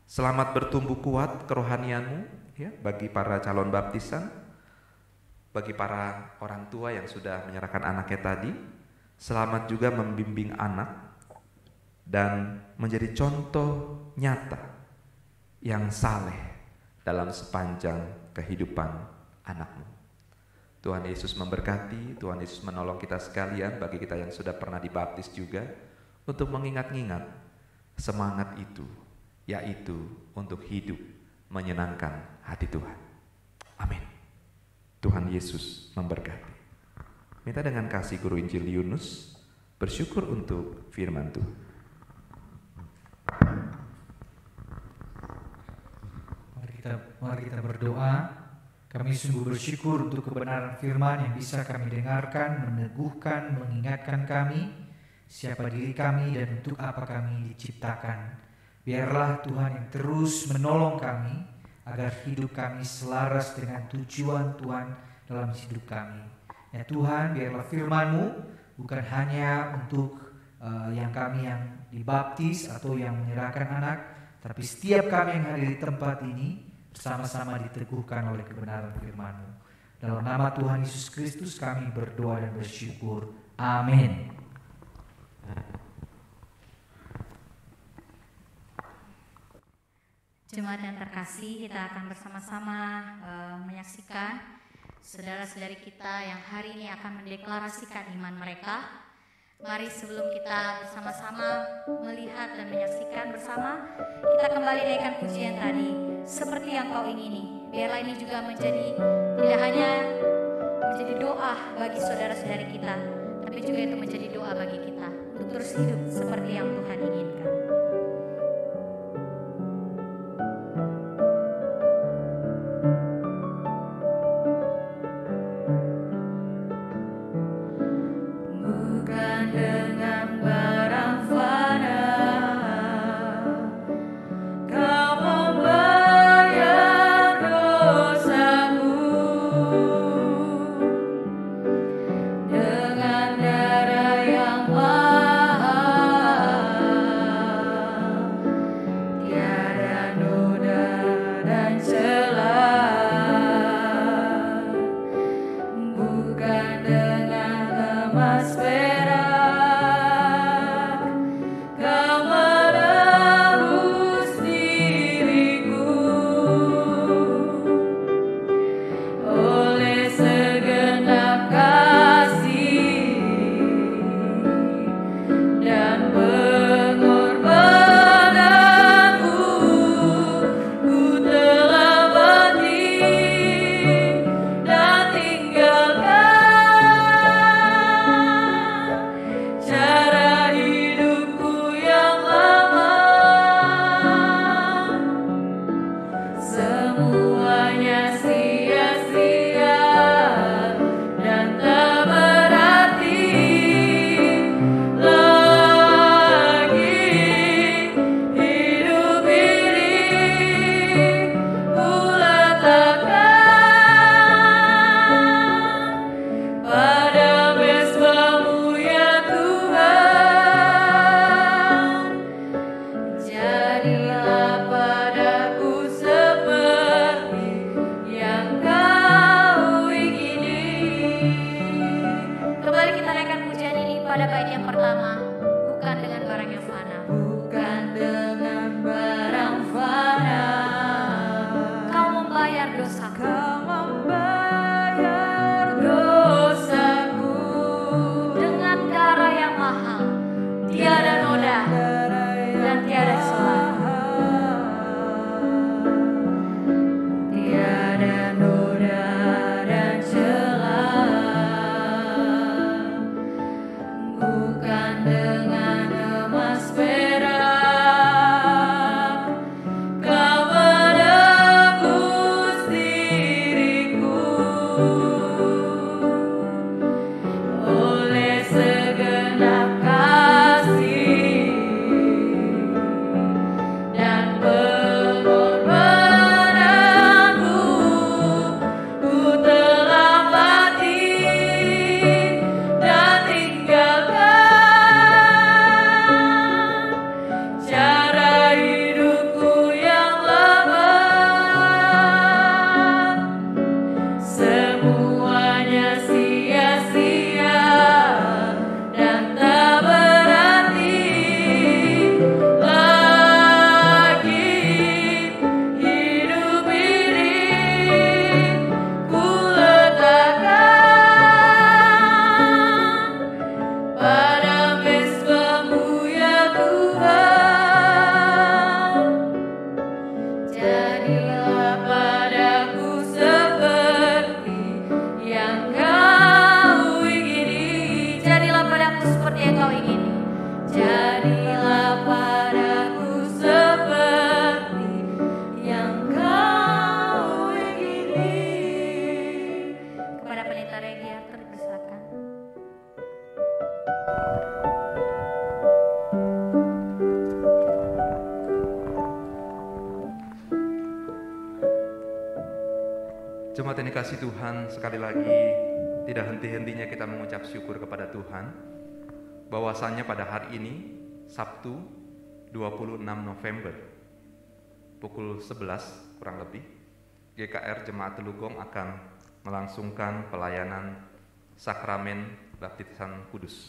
Selamat bertumbuh kuat kerohanianmu ya, bagi para calon baptisan, bagi para orang tua yang sudah menyerahkan anaknya tadi. Selamat juga membimbing anak dan menjadi contoh nyata yang saleh dalam sepanjang kehidupan anakmu. Tuhan Yesus memberkati, Tuhan Yesus menolong kita sekalian, bagi kita yang sudah pernah dibaptis juga, untuk mengingat-ingat semangat itu, yaitu untuk hidup menyenangkan hati Tuhan. Amin. Tuhan Yesus memberkati. Minta dengan kasih Guru Injil Yunus bersyukur untuk firman Tuhan. Mari kita berdoa. Kami sungguh bersyukur untuk kebenaran firman yang bisa kami dengarkan, meneguhkan, mengingatkan kami siapa diri kami dan untuk apa kami diciptakan. Biarlah Tuhan yang terus menolong kami agar hidup kami selaras dengan tujuan Tuhan dalam hidup kami. Ya Tuhan, biarlah firman-Mu bukan hanya untuk yang kami yang dibaptis atau yang menyerahkan anak, tapi setiap kami yang hadir di tempat ini bersama-sama diteguhkan oleh kebenaran firman-Mu. Dalam nama Tuhan Yesus Kristus kami berdoa dan bersyukur. Amin. Jemaat yang terkasih, kita akan bersama-sama menyaksikan saudara-saudari kita yang hari ini akan mendeklarasikan iman mereka. Mari sebelum kita bersama-sama melihat dan menyaksikan bersama, kita kembali naikkan pujian tadi, seperti yang kau ingini. Biarlah ini juga menjadi, tidak hanya menjadi doa bagi saudara-saudari kita, tapi juga itu menjadi doa bagi kita untuk terus hidup seperti yang Tuhan inginkan. Jemaat yang dikasihi Tuhan, sekali lagi tidak henti-hentinya kita mengucap syukur kepada Tuhan bahwasannya pada hari ini Sabtu 26 November pukul 11 kurang lebih GKR Jemaat Telugong akan melangsungkan pelayanan sakramen baptisan kudus.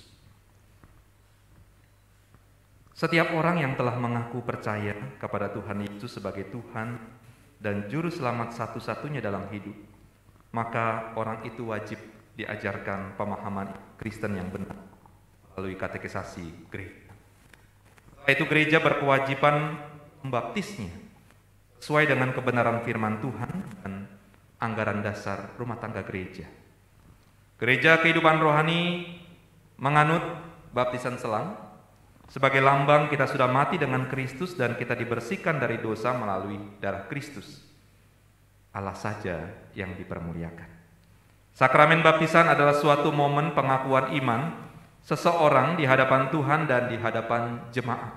Setiap orang yang telah mengaku percaya kepada Tuhan Yesus sebagai Tuhan dan Juru Selamat satu-satunya dalam hidup, maka orang itu wajib diajarkan pemahaman Kristen yang benar melalui katekisasi gereja. Setelah itu gereja berkewajiban membaptisnya sesuai dengan kebenaran firman Tuhan dan anggaran dasar rumah tangga gereja. Gereja kehidupan rohani menganut baptisan selang sebagai lambang kita sudah mati dengan Kristus dan kita dibersihkan dari dosa melalui darah Kristus. Allah saja yang dipermuliakan. Sakramen baptisan adalah suatu momen pengakuan iman seseorang di hadapan Tuhan dan di hadapan jemaat.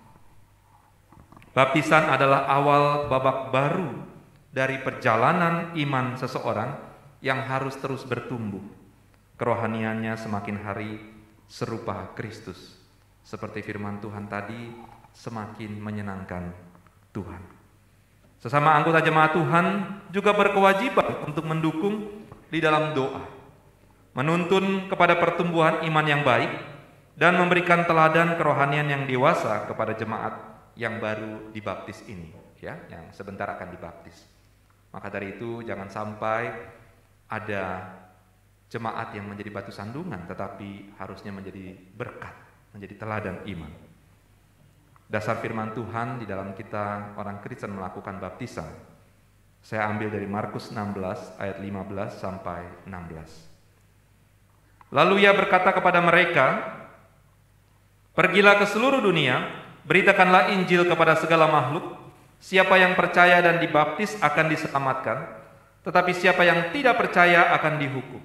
Baptisan adalah awal babak baru dari perjalanan iman seseorang yang harus terus bertumbuh. Kerohaniannya semakin hari serupa Kristus. Seperti firman Tuhan tadi, semakin menyenangkan Tuhan. Sesama anggota jemaat Tuhan juga berkewajiban untuk mendukung di dalam doa, menuntun kepada pertumbuhan iman yang baik, dan memberikan teladan kerohanian yang dewasa kepada jemaat yang baru dibaptis ini, ya, yang sebentar akan dibaptis. Maka dari itu jangan sampai ada jemaat yang menjadi batu sandungan, tetapi harusnya menjadi berkat, menjadi teladan iman. Dasar firman Tuhan di dalam kita orang Kristen melakukan baptisan, saya ambil dari Markus 16 ayat 15 sampai 16. Lalu ia berkata kepada mereka, "Pergilah ke seluruh dunia, beritakanlah Injil kepada segala makhluk. Siapa yang percaya dan dibaptis akan diselamatkan, tetapi siapa yang tidak percaya akan dihukum."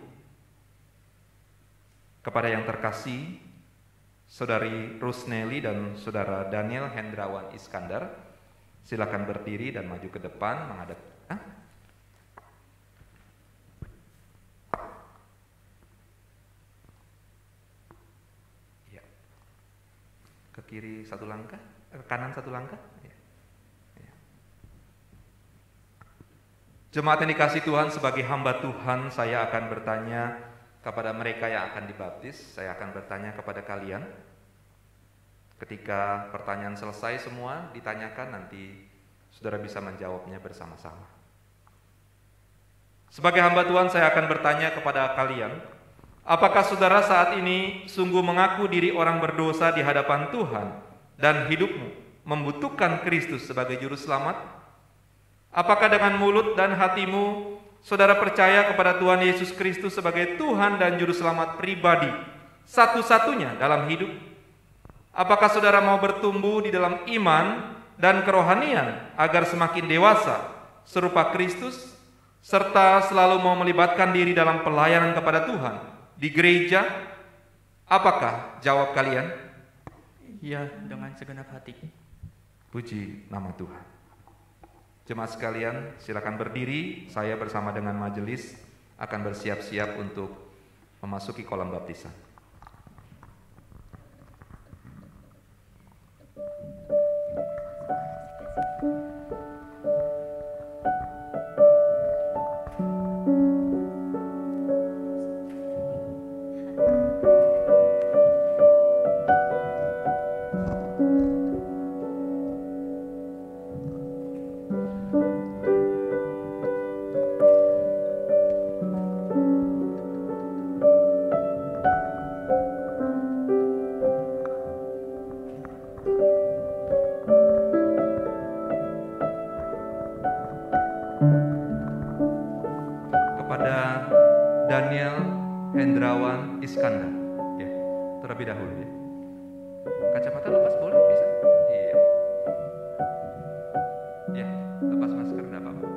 Kepada yang terkasih, Saudari Rusneli dan Saudara Daniel Hendrawan Iskandar, silakan berdiri dan maju ke depan menghadap kita. Ya. Ke kiri satu langkah, ke kanan satu langkah. Ya. Ya. Jemaat yang dikasihi Tuhan, sebagai hamba Tuhan, saya akan bertanya kepada mereka yang akan dibaptis. Saya akan bertanya kepada kalian. Ketika pertanyaan selesai semua ditanyakan, nanti saudara bisa menjawabnya bersama-sama. Sebagai hamba Tuhan, saya akan bertanya kepada kalian, apakah saudara saat ini sungguh mengaku diri orang berdosa di hadapan Tuhan dan hidupmu membutuhkan Kristus sebagai juru selamat? Apakah dengan mulut dan hatimu saudara percaya kepada Tuhan Yesus Kristus sebagai Tuhan dan Juru Selamat pribadi satu-satunya dalam hidup? Apakah saudara mau bertumbuh di dalam iman dan kerohanian agar semakin dewasa serupa Kristus, serta selalu mau melibatkan diri dalam pelayanan kepada Tuhan di gereja? Apakah jawab kalian? Ya, dengan segenap hati. Puji nama Tuhan. Jemaat sekalian, silakan berdiri. Saya bersama dengan majelis akan bersiap-siap untuk memasuki kolam baptisan. Daniel Hendrawan Iskandar, ya, terlebih dahulu ya. Kacamata lepas boleh, bisa? Iya. Ya, lepas masker enggak apa-apa.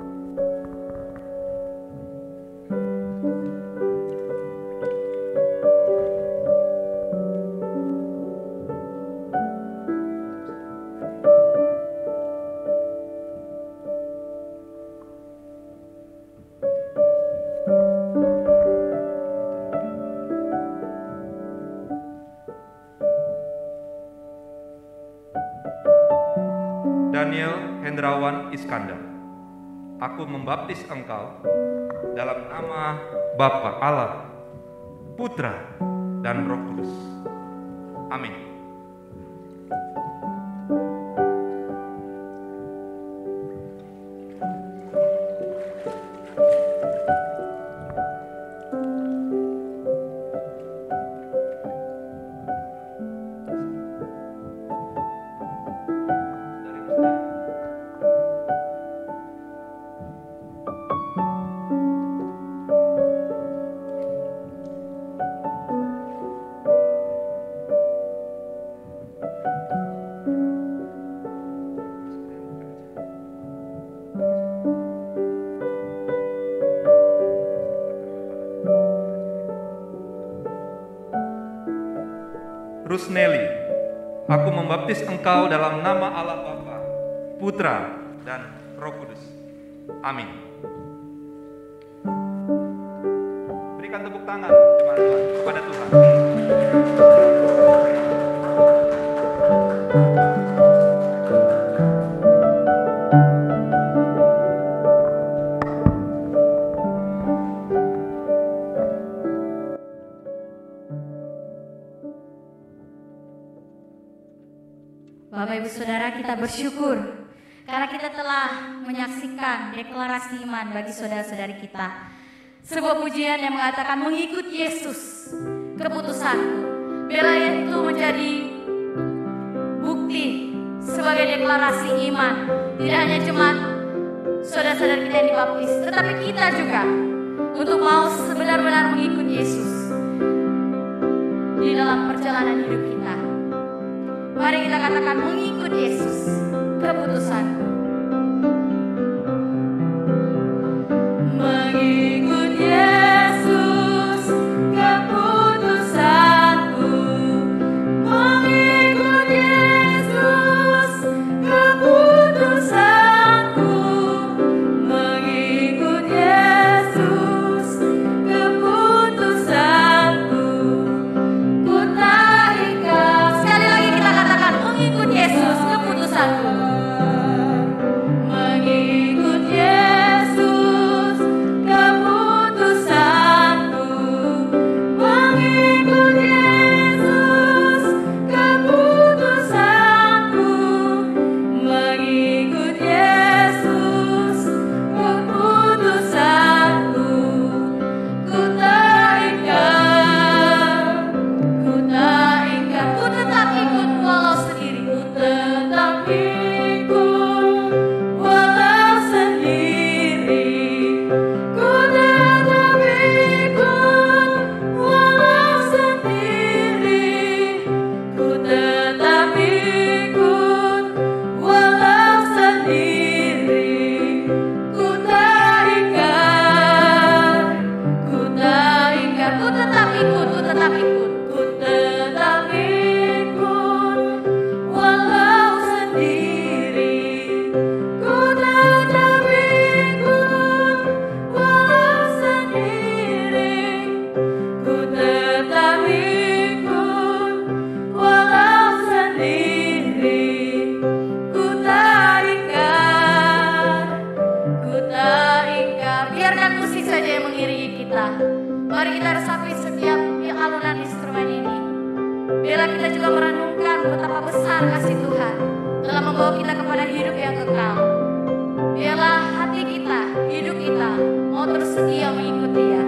Iwan Iskandar. Aku membaptis engkau dalam nama Bapa Allah, Putra, dan Roh Kudus. Amin. Rusneli, aku membaptis engkau dalam nama Allah Bapa, Putra, dan Roh Kudus. Amin. Berikan tepuk tangan teman-teman kepada Tuhan. Bapak Ibu Saudara, kita bersyukur karena kita telah menyaksikan deklarasi iman bagi saudara-saudari kita. Sebuah pujian yang mengatakan mengikut Yesus, keputusanku. Biarlah itu menjadi bukti sebagai deklarasi iman. Tidak hanya jemaat saudara-saudari kita yang dibaptis, tetapi kita juga untuk mau benar-benar mengikut Yesus di dalam perjalanan hidup kita. Mari kita katakan mengikut Yesus, keputusanku. Mengikut Yesus, keputusanku. Mengikut Yesus, keputusanku. Mengikut Yesus, keputusanku. Ku tak ingkar. Sekali lagi kita katakan mengikut Yesus, keputusanku. Mengikut Yesus, keputusanku. Mengikut Yesus, keputusanku. Mengikut Yesus, keputusanku. Ku tak ingkar, ku tak ingkar. Ku tetap ikut walau sendiri. Ku tetap ikut walau sendiri. Ku tetap ikut walau sendiri. Ku tetap ikut walau sendiri. Ku tak ingkar, ku tak ingkar. Ku tetap ikut, ku tetap ikut. Ku tetap ikut walau sendiri. Ku tetap ikut walau sendiri. Ku tetap ikut walau sendiri. Ku tak ingkar, ku tak ingkar. Biarkan musik saja yang mengiringi kita. Mari kita resapi setiap alunan instrumen ini. Biarlah kita juga merenungkan betapa besar kasih Tuhan telah membawa kita kepada hidup yang kekal. Biarlah hati kita, hidup kita mau terus setia mengikuti Dia.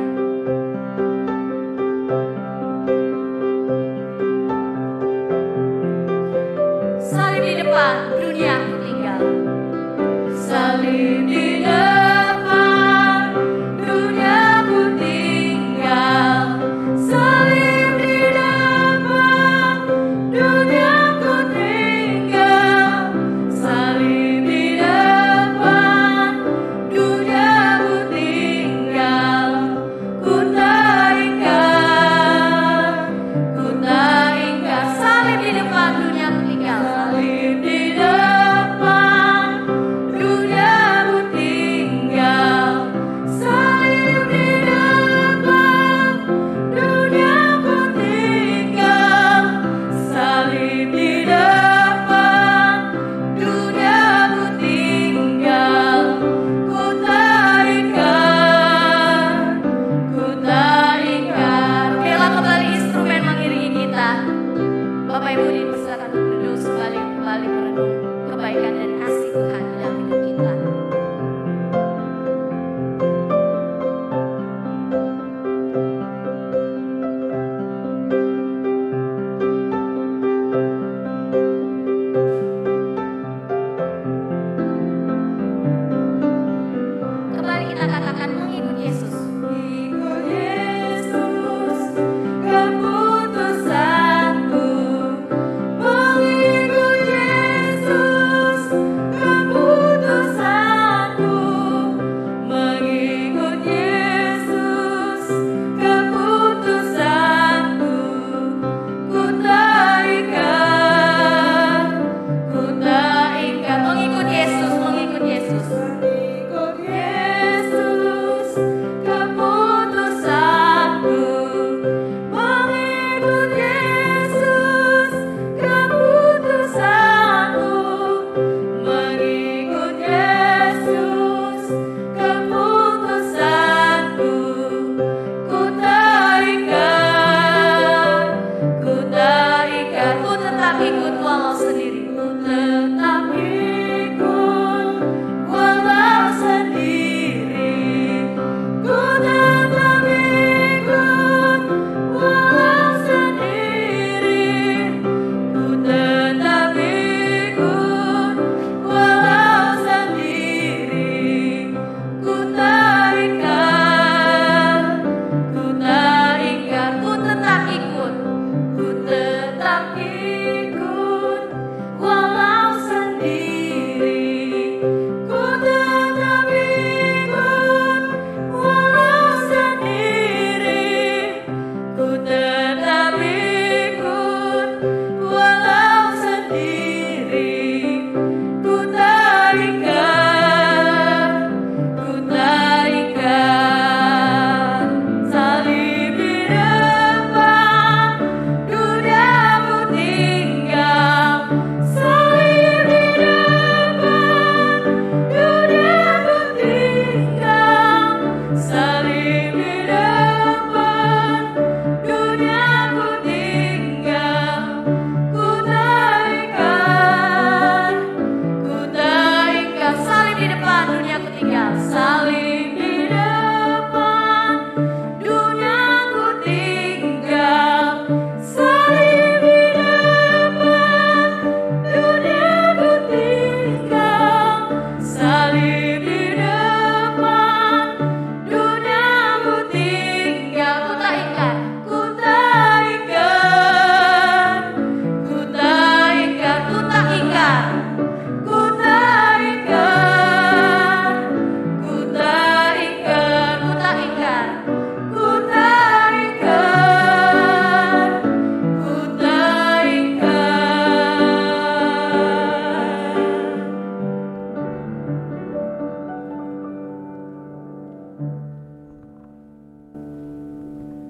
Salib di depan, dunia aku tinggal. Salib di depan, dunia aku tinggal. Salib di depan, dunia aku tinggal. Salib di depan, dunia aku tinggal.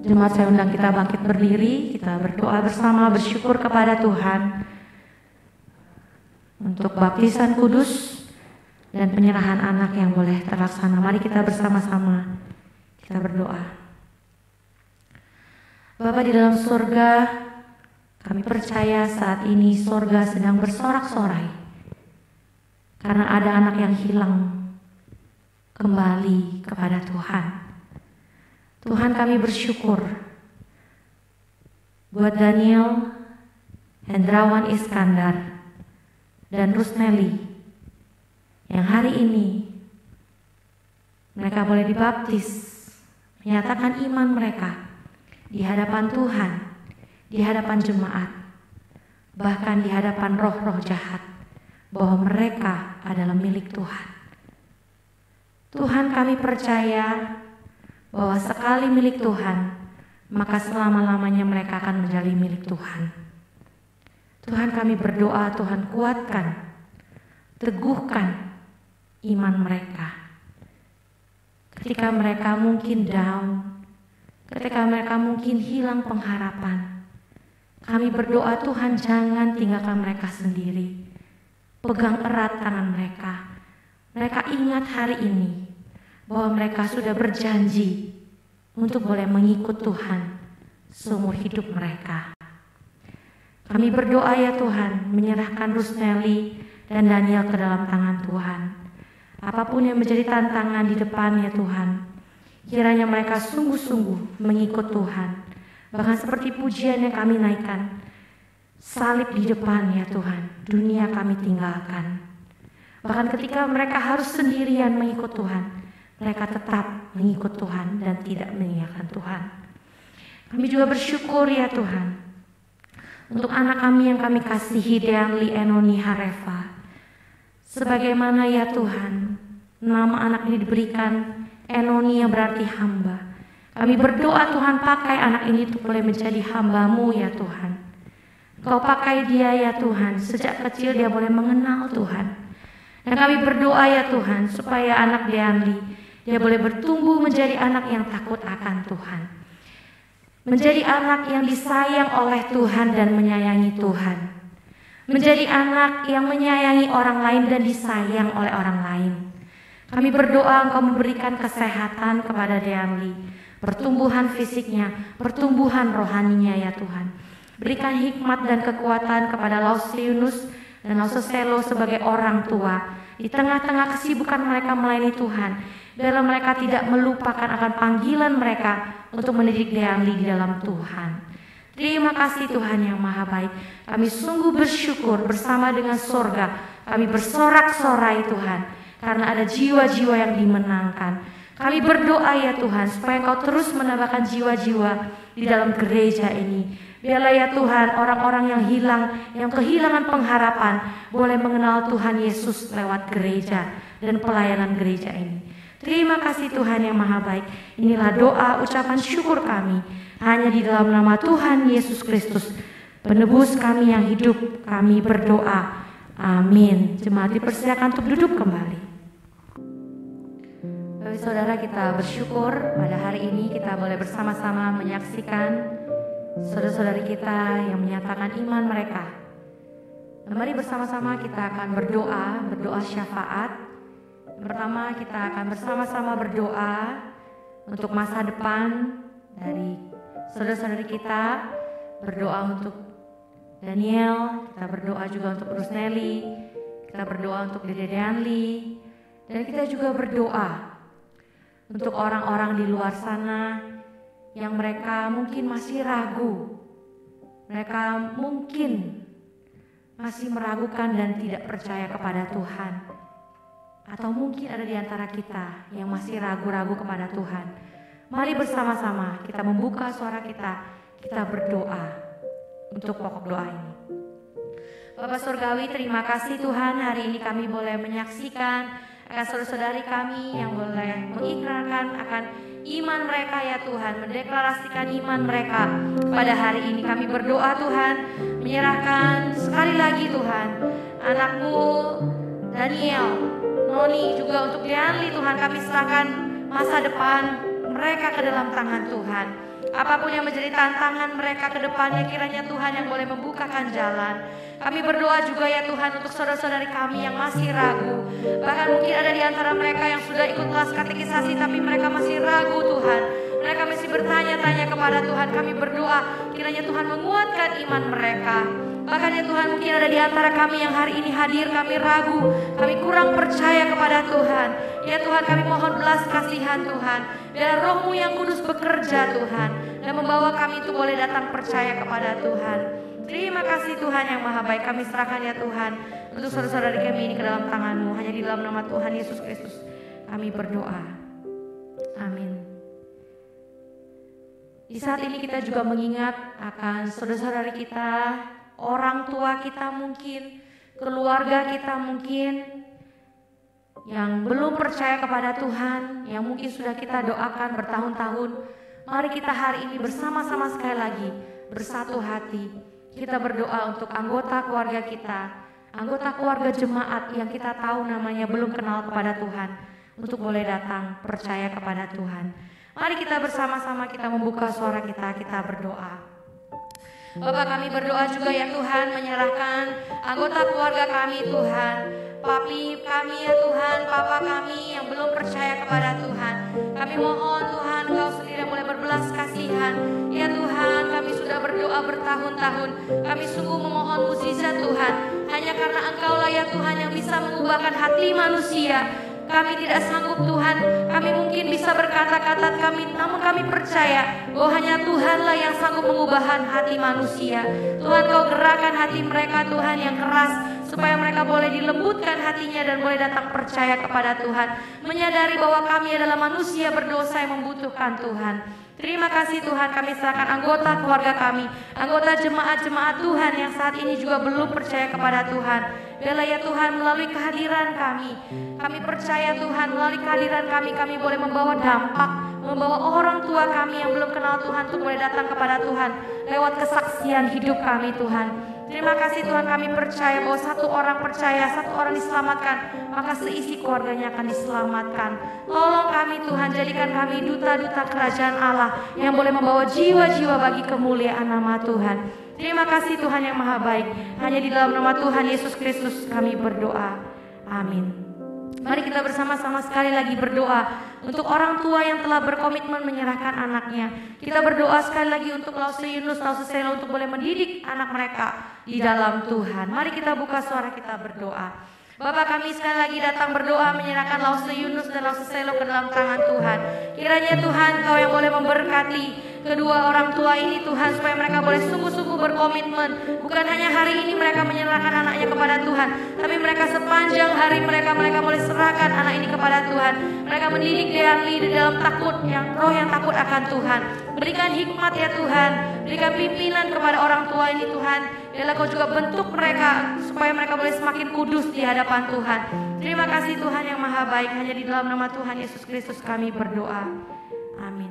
Jemaat, saya undang kita bangkit berdiri, kita berdoa bersama, bersyukur kepada Tuhan untuk baptisan kudus dan penyerahan anak yang boleh terlaksana. Mari kita bersama-sama kita berdoa. Bapa di dalam surga, kami percaya saat ini surga sedang bersorak-sorai karena ada anak yang hilang kembali kepada Tuhan. Tuhan, kami bersyukur buat Daniel, Hendrawan Iskandar, dan Rusneli yang hari ini mereka boleh dibaptis, menyatakan iman mereka di hadapan Tuhan, di hadapan jemaat, bahkan di hadapan roh-roh jahat, bahwa mereka adalah milik Tuhan. Tuhan, kami percaya bahwa sekali milik Tuhan, maka selama-lamanya mereka akan menjadi milik Tuhan. Tuhan, kami berdoa, Tuhan kuatkan, teguhkan iman mereka. Ketika mereka mungkin down, ketika mereka mungkin hilang pengharapan, kami berdoa, Tuhan jangan tinggalkan mereka sendiri. Pegang erat tangan mereka. Mereka ingat hari ini bahwa mereka sudah berjanji untuk boleh mengikut Tuhan seumur hidup mereka. Kami berdoa ya Tuhan, menyerahkan Rusneli dan Daniel ke dalam tangan Tuhan. Apapun yang menjadi tantangan di depan ya Tuhan, kiranya mereka sungguh-sungguh mengikut Tuhan. Bahkan seperti pujian yang kami naikkan, salib di depan ya Tuhan, dunia kami tinggalkan. Bahkan ketika mereka harus sendirian mengikut Tuhan, mereka tetap mengikut Tuhan dan tidak meninggalkan Tuhan. Kami juga bersyukur ya Tuhan untuk anak kami yang kami kasihi, Deanli Enoni Harefa. Sebagaimana ya Tuhan, nama anak ini diberikan Enoni yang berarti hamba. Kami berdoa Tuhan, pakai anak ini untuk boleh menjadi hamba-Mu ya Tuhan. Kau pakai dia ya Tuhan, sejak kecil dia boleh mengenal Tuhan. Dan kami berdoa ya Tuhan, supaya anak Deanli dia boleh bertumbuh menjadi anak yang takut akan Tuhan. Menjadi anak yang disayang oleh Tuhan dan menyayangi Tuhan. Menjadi anak yang menyayangi orang lain dan disayang oleh orang lain. Kami berdoa Engkau memberikan kesehatan kepada Deanli, pertumbuhan fisiknya, pertumbuhan rohaninya ya Tuhan. Berikan hikmat dan kekuatan kepada Lausiunus dan Lausoselo sebagai orang tua. Di tengah-tengah kesibukan mereka melayani Tuhan, biarlah mereka tidak melupakan akan panggilan mereka untuk mendidik Deanli di dalam Tuhan. Terima kasih Tuhan yang maha baik. Kami sungguh bersyukur bersama dengan sorga. Kami bersorak-sorai Tuhan, karena ada jiwa-jiwa yang dimenangkan. Kami berdoa ya Tuhan, supaya Engkau terus menambahkan jiwa-jiwa di dalam gereja ini. Biarlah ya Tuhan, orang-orang yang hilang, yang kehilangan pengharapan, boleh mengenal Tuhan Yesus lewat gereja dan pelayanan gereja ini. Terima kasih Tuhan yang maha baik. Inilah doa ucapan syukur kami, hanya di dalam nama Tuhan Yesus Kristus, penebus kami yang hidup, kami berdoa. Amin. Jemaat dipersilakan untuk duduk kembali. Bapak saudara, kita bersyukur pada hari ini kita boleh bersama-sama menyaksikan saudara-saudari kita yang menyatakan iman mereka. Mari bersama-sama kita akan berdoa syafaat. Yang pertama kita akan bersama-sama berdoa untuk masa depan dari saudara-saudari kita. Berdoa untuk Daniel, kita berdoa juga untuk Rusneli, kita berdoa untuk Dede Deanli, dan kita juga berdoa untuk orang-orang di luar sana yang mereka mungkin masih ragu, mereka mungkin masih meragukan dan tidak percaya kepada Tuhan. Atau mungkin ada di antara kita yang masih ragu-ragu kepada Tuhan. Mari bersama-sama kita membuka suara kita berdoa untuk pokok doa ini. Bapak Surgawi, terima kasih Tuhan, hari ini kami boleh menyaksikan akan saudara-saudari kami yang boleh mengikrarkan akan iman mereka ya Tuhan, mendeklarasikan iman mereka pada hari ini. Kami berdoa Tuhan, menyerahkan sekali lagi Tuhan anak-Mu Daniel, Noni, juga untuk Deanli Tuhan, kami serahkan masa depan mereka ke dalam tangan Tuhan. Apapun yang menjadi tantangan mereka ke depannya, kiranya Tuhan yang boleh membukakan jalan. Kami berdoa juga ya Tuhan untuk saudara-saudari kami yang masih ragu. Bahkan mungkin ada di antara mereka yang sudah ikut kelas katekisasi tapi mereka masih ragu Tuhan. Mereka masih bertanya-tanya kepada Tuhan. Kami berdoa kiranya Tuhan menguatkan iman mereka. Bahkan ya Tuhan, mungkin ada di antara kami yang hari ini hadir, kami ragu, kami kurang percaya kepada Tuhan. Ya Tuhan, kami mohon belas kasihan Tuhan. Biar Roh-Mu yang kudus bekerja Tuhan, dan membawa kami itu boleh datang percaya kepada Tuhan. Terima kasih Tuhan yang maha baik. Kami serahkan ya Tuhan untuk saudara-saudari kami ini ke dalam tangan-Mu. Hanya di dalam nama Tuhan Yesus Kristus kami berdoa. Amin. Di saat ini kita juga mengingat akan saudara-saudari kita, orang tua kita mungkin, keluarga kita mungkin, yang belum percaya kepada Tuhan, yang mungkin sudah kita doakan bertahun-tahun. Mari kita hari ini bersama-sama sekali lagi bersatu hati. Kita berdoa untuk anggota keluarga kita, anggota keluarga jemaat yang kita tahu namanya belum kenal kepada Tuhan, untuk boleh datang percaya kepada Tuhan. Mari kita bersama-sama kita membuka suara kita berdoa. Bapak, kami berdoa juga ya Tuhan, menyerahkan anggota keluarga kami Tuhan, papi kami ya Tuhan, papa kami yang belum percaya kepada Tuhan. Kami mohon Tuhan, Engkau sendiri yang boleh berbelas kasihan. Ya Tuhan, kami sudah berdoa bertahun-tahun, kami sungguh memohon mukjizat Tuhan. Hanya karena Engkau lah ya Tuhan yang bisa mengubahkan hati manusia. Kami tidak sanggup Tuhan, kami mungkin bisa berkata-kata namun kami percaya bahwa hanya Tuhanlah yang sanggup mengubahkan hati manusia. Tuhan, Kau gerakan hati mereka Tuhan yang keras, supaya mereka boleh dilembutkan hatinya dan boleh datang percaya kepada Tuhan, menyadari bahwa kami adalah manusia berdosa yang membutuhkan Tuhan. Terima kasih Tuhan, kami serahkan anggota keluarga kami, anggota jemaat-jemaat Tuhan yang saat ini juga belum percaya kepada Tuhan. Biarlah ya Tuhan, melalui kehadiran kami percaya Tuhan, melalui kehadiran kami boleh membawa dampak, membawa orang tua kami yang belum kenal Tuhan untuk boleh datang kepada Tuhan lewat kesaksian hidup kami Tuhan. Terima kasih Tuhan, kami percaya bahwa satu orang percaya, satu orang diselamatkan, maka seisi keluarganya akan diselamatkan. Tolong kami Tuhan, jadikan kami duta-duta kerajaan Allah yang boleh membawa jiwa-jiwa bagi kemuliaan nama Tuhan. Terima kasih Tuhan yang maha baik. Hanya di dalam nama Tuhan Yesus Kristus kami berdoa. Amin. Mari kita bersama-sama sekali lagi berdoa untuk orang tua yang telah berkomitmen menyerahkan anaknya. Kita berdoa sekali lagi untuk Lause Yunus, Lause Selo untuk boleh mendidik anak mereka di dalam Tuhan. Mari kita buka suara kita berdoa. Bapak, kami sekali lagi datang berdoa menyerahkan Lause Yunus dan Lause Selo ke dalam tangan Tuhan. Kiranya Tuhan Kau yang boleh memberkati kedua orang tua ini Tuhan, supaya mereka boleh sungguh-sungguh berkomitmen. Bukan hanya hari ini mereka menyerahkan anaknya kepada Tuhan, tapi mereka sepanjang hari mereka boleh serahkan anak ini kepada Tuhan. Mereka mendidik Dearly di dalam roh yang takut akan Tuhan. Berikan hikmat ya Tuhan, berikan pimpinan kepada orang tua ini Tuhan. Biarlah Kau juga bentuk mereka supaya mereka boleh semakin kudus di hadapan Tuhan. Terima kasih Tuhan yang maha baik. Hanya di dalam nama Tuhan Yesus Kristus kami berdoa. Amin.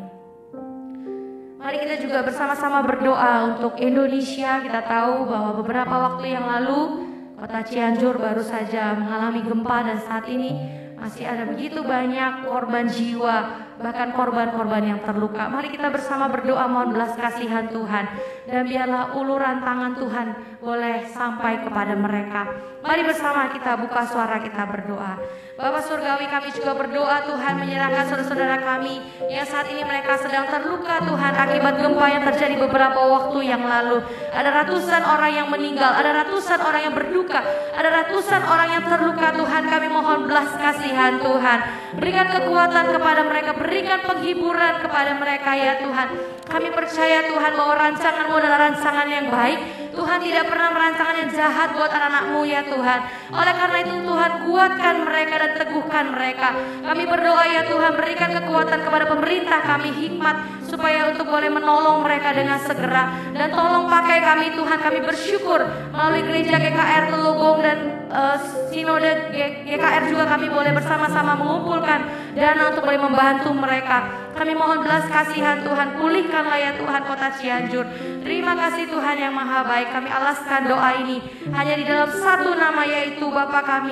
Mari kita juga bersama-sama berdoa untuk Indonesia. Kita tahu bahwa beberapa waktu yang lalu kota Cianjur baru saja mengalami gempa, dan saat ini masih ada begitu banyak korban jiwa, bahkan korban-korban yang terluka. Mari kita bersama berdoa mohon belas kasihan Tuhan, dan biarlah uluran tangan Tuhan boleh sampai kepada mereka. Mari bersama kita buka suara kita berdoa. Bapak Surgawi, kami juga berdoa Tuhan menyerahkan saudara-saudara kami yang saat ini mereka sedang terluka Tuhan akibat gempa yang terjadi beberapa waktu yang lalu. Ada ratusan orang yang meninggal, ada ratusan orang yang berduka, ada ratusan orang yang terluka Tuhan. Kami mohon belas kasihan Tuhan, berikan kekuatan kepada mereka, berikan penghiburan kepada mereka ya Tuhan. Kami percaya Tuhan bahwa rancangan-Mu adalah rancangan yang baik. Tuhan tidak pernah merancangkan yang jahat buat anak-anak-Mu ya Tuhan. Oleh karena itu Tuhan, kuatkan mereka dan teguhkan mereka. Kami berdoa ya Tuhan, berikan kekuatan kepada pemerintah kami, hikmat supaya untuk boleh menolong mereka dengan segera. Dan tolong pakai kami Tuhan, kami bersyukur melalui gereja GKR Telugong dan Sinode GKR juga kami boleh bersama-sama mengumpulkan dana untuk boleh membantu mereka. Kami mohon belas kasihan Tuhan, pulihkanlah ya Tuhan kota Cianjur. Terima kasih Tuhan yang maha baik. Kami alaskan doa ini hanya di dalam satu nama, yaitu Bapa kami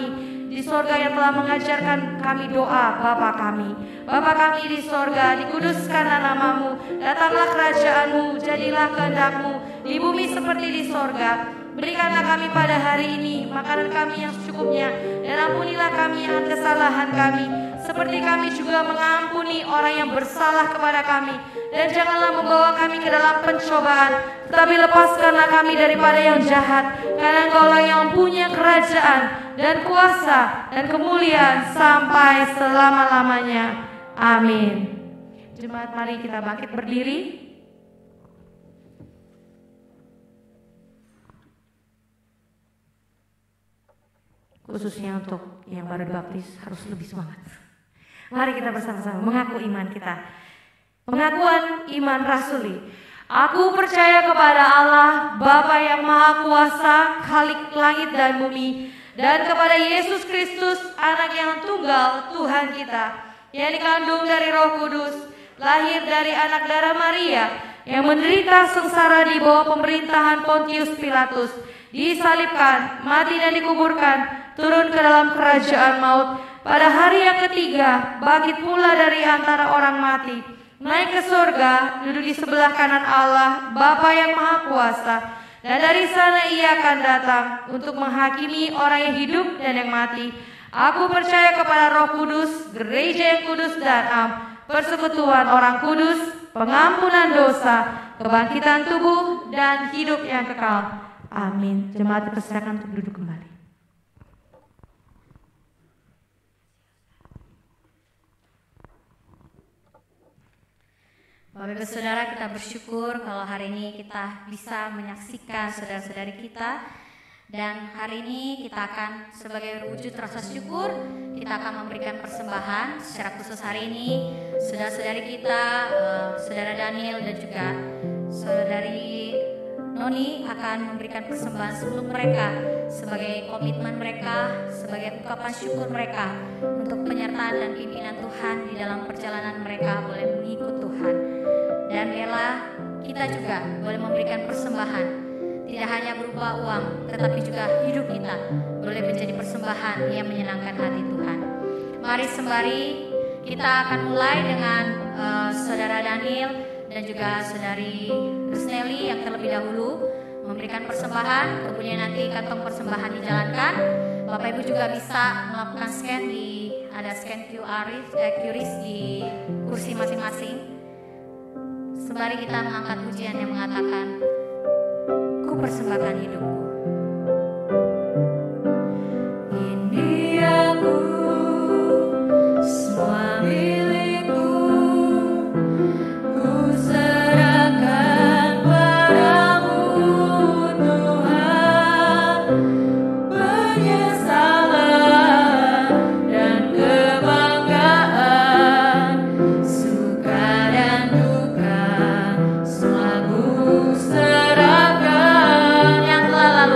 di sorga yang telah mengajarkan kami doa Bapa kami. Bapa kami di sorga, dikuduskanlah namamu, datanglah kerajaanmu, jadilah kehendakmu di bumi seperti di sorga. Berikanlah kami pada hari ini makanan kami yang secukupnya, dan ampunilah kami akan kesalahan kami, seperti kami juga mengampuni orang yang bersalah kepada kami. Dan janganlah membawa kami ke dalam pencobaan, tetapi lepaskanlah kami daripada yang jahat. Karena Engkaulah yang punya kerajaan dan kuasa dan kemuliaan sampai selama-lamanya. Amin. Jemaat, mari kita bangkit berdiri. Khususnya untuk yang baru dibaptis harus lebih semangat. Mari kita bersama-sama mengaku iman kita. Pengakuan iman rasuli. Aku percaya kepada Allah, Bapa yang Maha Kuasa, Khalik langit dan bumi, dan kepada Yesus Kristus, Anak yang tunggal Tuhan kita, yang dikandung dari Roh Kudus, lahir dari anak darah Maria, yang menderita sengsara di bawah pemerintahan Pontius Pilatus, disalibkan, mati dan dikuburkan, turun ke dalam kerajaan maut. Pada hari yang ketiga, bangkit pula dari antara orang mati, naik ke surga, duduk di sebelah kanan Allah, Bapa yang Maha Kuasa. Dan dari sana Ia akan datang untuk menghakimi orang yang hidup dan yang mati. Aku percaya kepada Roh Kudus, gereja yang kudus dan am, persekutuan orang kudus, pengampunan dosa, kebangkitan tubuh, dan hidup yang kekal. Amin. Jemaat dipersilakan untuk duduk kembali. Bapak Ibu Saudara, kita bersyukur kalau hari ini kita bisa menyaksikan saudara-saudari kita. Dan hari ini kita akan sebagai wujud rasa syukur, kita akan memberikan persembahan. Secara khusus hari ini saudara-saudari kita, Saudara Daniel dan juga Saudari Noni akan memberikan persembahan sebelum mereka, sebagai komitmen mereka, sebagai ungkapan syukur mereka untuk penyertaan dan pimpinan Tuhan di dalam perjalanan mereka boleh mengikut Tuhan. Dan biarlah kita juga boleh memberikan persembahan, tidak hanya berupa uang, tetapi juga hidup kita boleh menjadi persembahan yang menyenangkan hati Tuhan. Mari sembari kita akan mulai dengan Saudara Daniel dan juga Saudari Rusneli yang terlebih dahulu memberikan persembahan, kemudian nanti kantong persembahan dijalankan. Bapak Ibu juga bisa melakukan scan ada scan QRIS di kursi masing-masing. Sembari kita mengangkat pujian yang mengatakan, ku persembahkan hidupku. Ini aku, semua milikku, ku serahkan padamu Tuhan. Penyesalan dan kebanggaan, suka dan duka, semua ku serahkan. Yang telah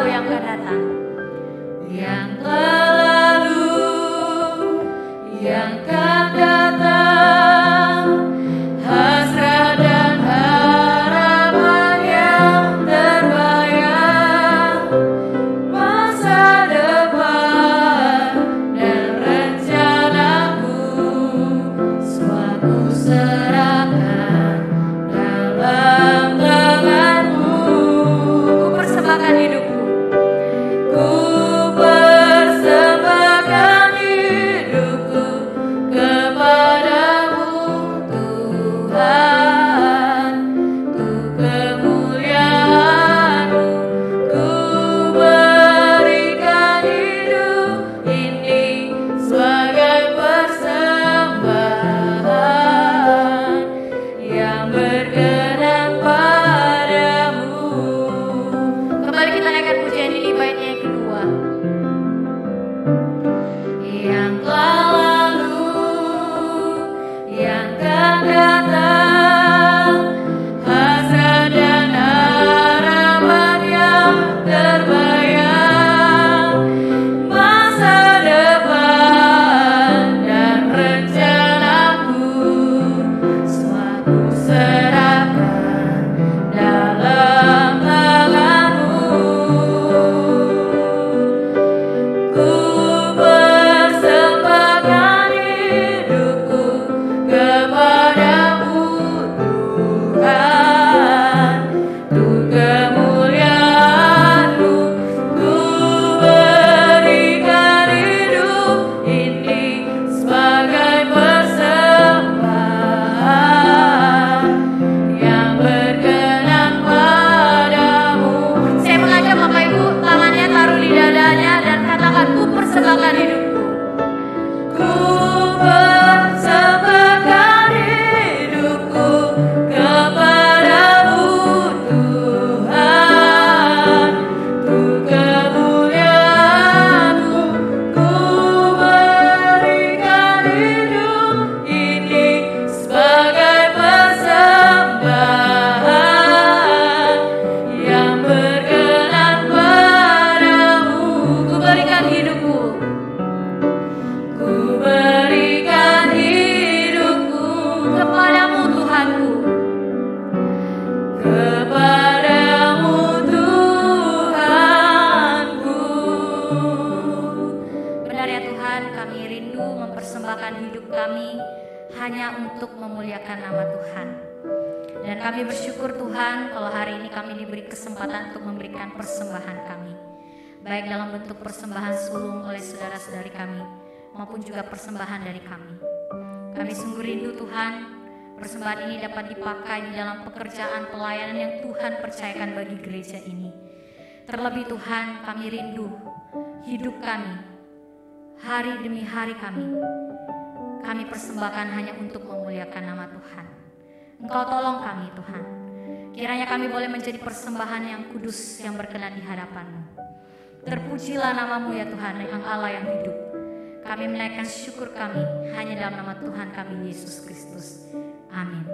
hanya untuk memuliakan nama Tuhan. Dan kami bersyukur Tuhan kalau hari ini kami diberi kesempatan untuk memberikan persembahan kami, baik dalam bentuk persembahan sulung oleh saudara-saudari kami maupun juga persembahan dari kami. Kami sungguh rindu Tuhan, persembahan ini dapat dipakai di dalam pekerjaan pelayanan yang Tuhan percayakan bagi gereja ini. Terlebih Tuhan, kami rindu hidup kami, hari demi hari kami persembahkan hanya untuk memuliakan nama Tuhan. Engkau tolong kami Tuhan, kiranya kami boleh menjadi persembahan yang kudus yang berkenan di hadapan-Mu. Terpujilah nama-Mu ya Tuhan, yang Allah yang hidup. Kami menaikkan syukur kami hanya dalam nama Tuhan kami Yesus Kristus. Amin.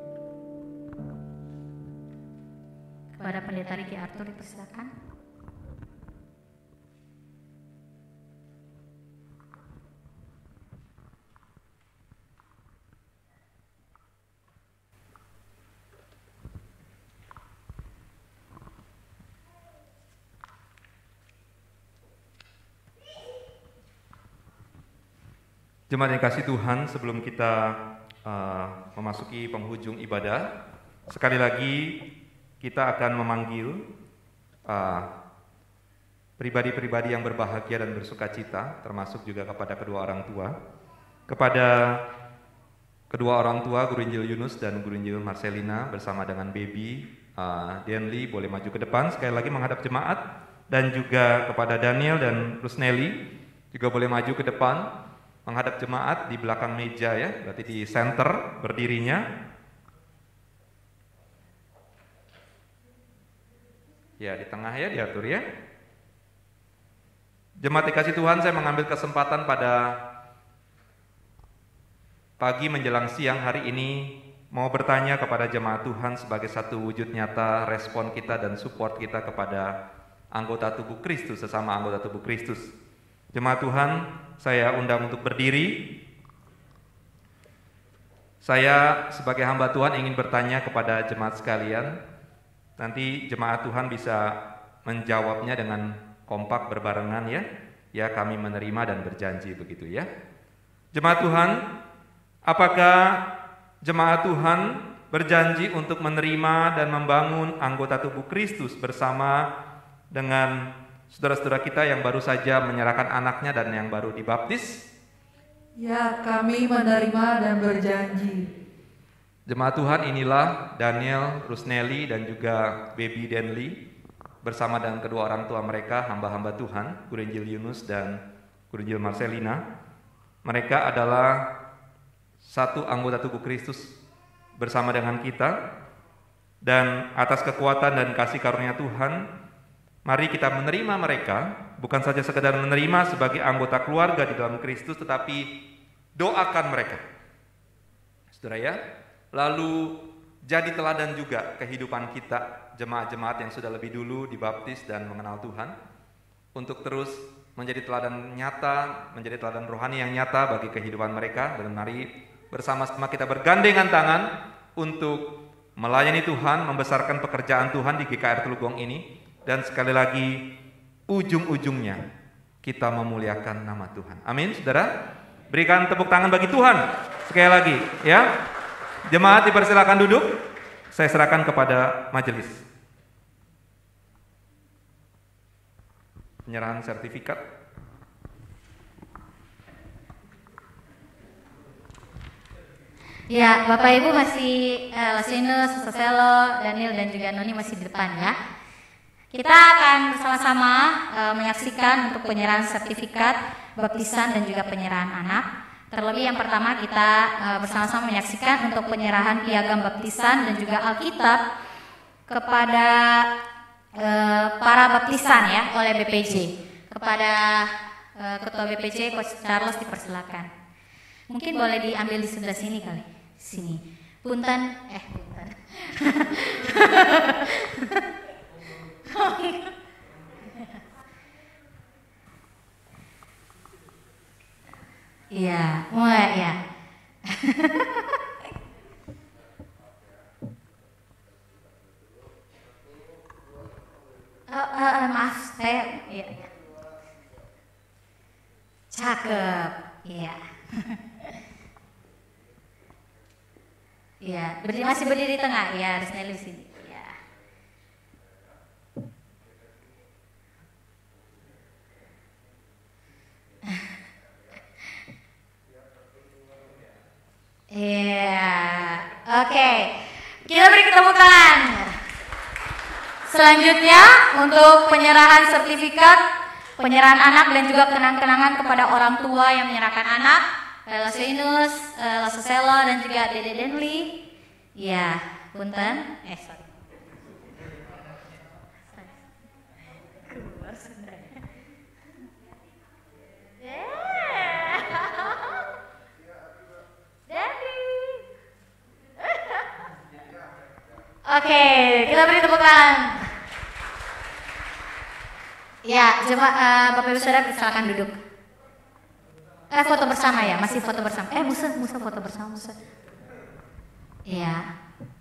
Kepada Pendeta Ricky Arthur dipersilakan. Jemaat yang kasih Tuhan, sebelum kita memasuki penghujung ibadah, sekali lagi kita akan memanggil pribadi-pribadi yang berbahagia dan bersukacita, termasuk juga kepada kedua orang tua. Kepada kedua orang tua, Guru Injil Yunus dan Guru Injil Marcelina bersama dengan Baby Denli, boleh maju ke depan sekali lagi menghadap jemaat. Dan juga kepada Daniel dan Rusnelli juga boleh maju ke depan menghadap jemaat di belakang meja ya, berarti di center berdirinya. Ya, di tengah ya, diatur ya. Jemaat dikasih Tuhan, saya mengambil kesempatan pada pagi menjelang siang hari ini mau bertanya kepada jemaat Tuhan sebagai satu wujud nyata respon kita dan support kita kepada anggota tubuh Kristus, sesama anggota tubuh Kristus. Jemaat Tuhan, saya undang untuk berdiri. Saya sebagai hamba Tuhan ingin bertanya kepada jemaat sekalian. Nanti jemaat Tuhan bisa menjawabnya dengan kompak berbarengan ya. Ya, kami menerima dan berjanji begitu ya. Jemaat Tuhan, apakah jemaat Tuhan berjanji untuk menerima dan membangun anggota tubuh Kristus bersama dengan saudara-saudara kita yang baru saja menyerahkan anaknya dan yang baru dibaptis? Ya, kami menerima dan berjanji. Jemaat Tuhan, inilah Daniel, Rusnelli dan juga Baby Denli bersama dengan kedua orang tua mereka, hamba-hamba Tuhan, Guru Injil Yunus dan Guru Injil Marcelina. Mereka adalah satu anggota tubuh Kristus bersama dengan kita, dan atas kekuatan dan kasih karunia Tuhan, mari kita menerima mereka, bukan saja sekedar menerima sebagai anggota keluarga di dalam Kristus, tetapi doakan mereka. Saudara ya, lalu jadi teladan juga kehidupan kita, jemaat-jemaat yang sudah lebih dulu dibaptis dan mengenal Tuhan, untuk terus menjadi teladan nyata, menjadi teladan rohani yang nyata bagi kehidupan mereka. Dan mari bersama-sama kita bergandengan tangan untuk melayani Tuhan, membesarkan pekerjaan Tuhan di GKR Telugong ini. Dan sekali lagi, ujung-ujungnya kita memuliakan nama Tuhan. Amin, saudara. Berikan tepuk tangan bagi Tuhan sekali lagi, ya. Jemaat dipersilakan duduk. Saya serahkan kepada majelis. Penyerahan sertifikat. Ya, Bapak Ibu masih Lasinus, Soselo, Daniel dan juga Noni masih di depan ya. Kita akan bersama-sama menyaksikan untuk penyerahan sertifikat baptisan dan juga penyerahan anak. Terlebih yang pertama kita bersama-sama menyaksikan untuk penyerahan piagam baptisan dan juga Alkitab kepada para baptisan ya oleh BPJ. Kepada Ketua BPJ Coach Charles dipersilakan. Mungkin boleh diambil di sebelah sini kali. Sini. Punten. Iya, mulai ya. Maaf, saya ya. Cakep, iya. Iya, masih berdiri di tengah. Ya, Risneli di sini. Ya. Iya, oke. Kita beri tepuk tangan. Selanjutnya untuk penyerahan sertifikat penyerahan anak dan juga kenang-kenangan kepada orang tua yang menyerahkan anak, Laso Inus, Laso Selo dan juga Dede Denli. Ya, punten. Sorry. Oke, kita beri tepuk tangan. Ya, Bapak Ibu Saudara silakan duduk. Foto bersama ya, masih foto bersama. Musa foto bersama Musa. Iya.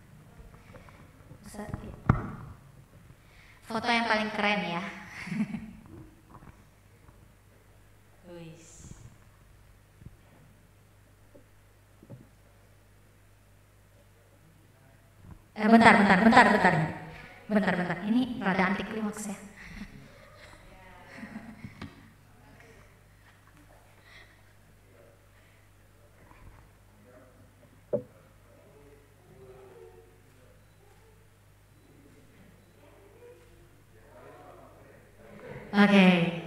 Foto yang paling keren ya. Bentar. Ini rada anti klimaks ya. Oke.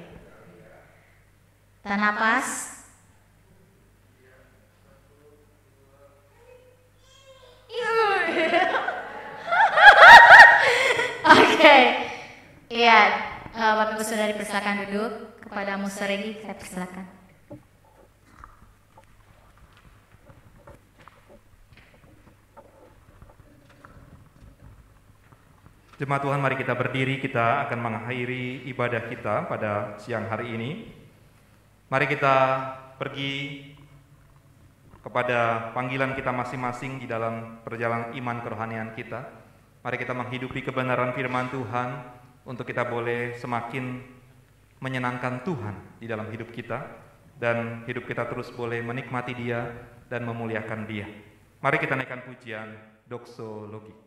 Tahan napas. Oke. Iya, Bapak Ibu Saudara dipersilakan duduk. Kepada Musa Regi saya persilakan. Jemaat Tuhan, mari kita berdiri, kita akan mengakhiri ibadah kita pada siang hari ini. Mari kita pergi kepada panggilan kita masing-masing di dalam perjalanan iman kerohanian kita. Mari kita menghidupi kebenaran firman Tuhan untuk kita boleh semakin menyenangkan Tuhan di dalam hidup kita dan hidup kita terus boleh menikmati Dia dan memuliakan Dia. Mari kita naikkan pujian doksologi.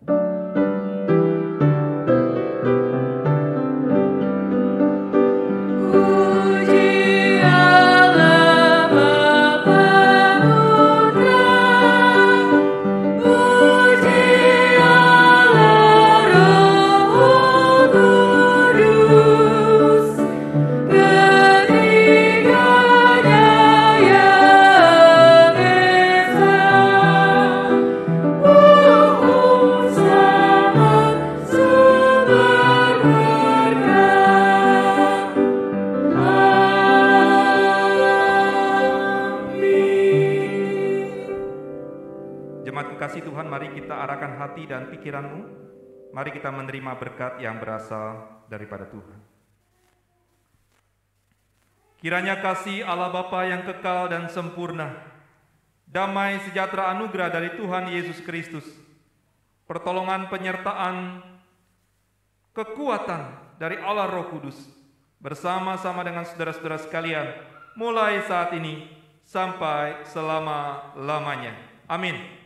Hati dan pikiranmu, mari kita menerima berkat yang berasal daripada Tuhan. Kiranya kasih Allah Bapa yang kekal dan sempurna, damai sejahtera anugerah dari Tuhan Yesus Kristus, pertolongan penyertaan, kekuatan dari Allah Roh Kudus, bersama-sama dengan saudara-saudara sekalian, mulai saat ini sampai selama-lamanya. Amin.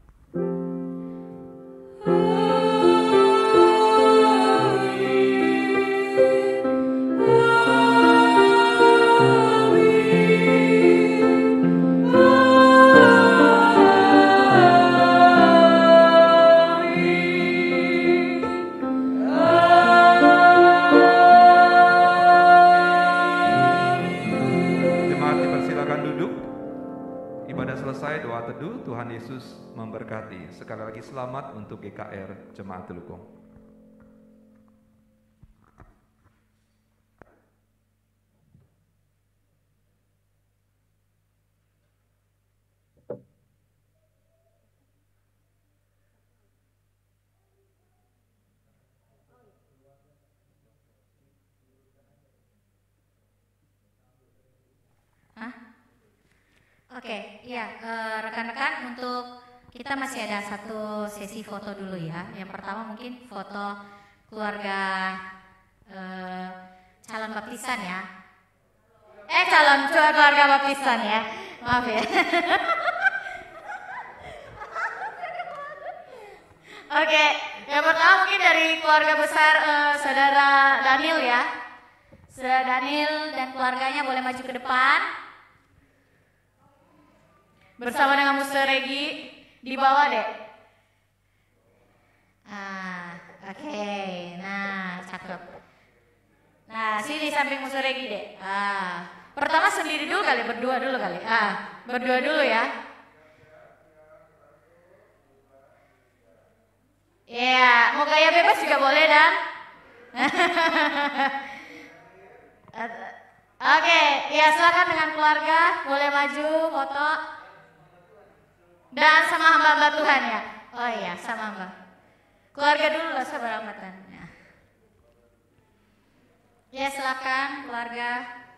Tuhan Yesus memberkati. Sekali lagi selamat untuk GKR Jemaat Telukong. Oke, ya rekan-rekan, untuk kita masih ada satu sesi foto dulu ya. Yang pertama mungkin foto keluarga calon baptisan ya. Calon keluarga baptisan ya. Maaf ya. Oke, yang pertama mungkin dari keluarga besar Saudara Daniel ya. Saudara Daniel dan keluarganya boleh maju ke depan. Bersama dengan Muster Regi di bawah deh. Oke. Nah, cakep. Nah, sini samping Muster Regi deh. Pertama sendiri dulu kali, berdua dulu kali. Berdua dulu ya. Ya, mau gaya bebas juga boleh dan. Oke, ya silakan dengan keluarga boleh maju foto. Dan sama hamba-hamba Tuhan ya. Oh iya, sama hamba. Keluarga dulu lah sabar hambatan. Ya silakan keluarga.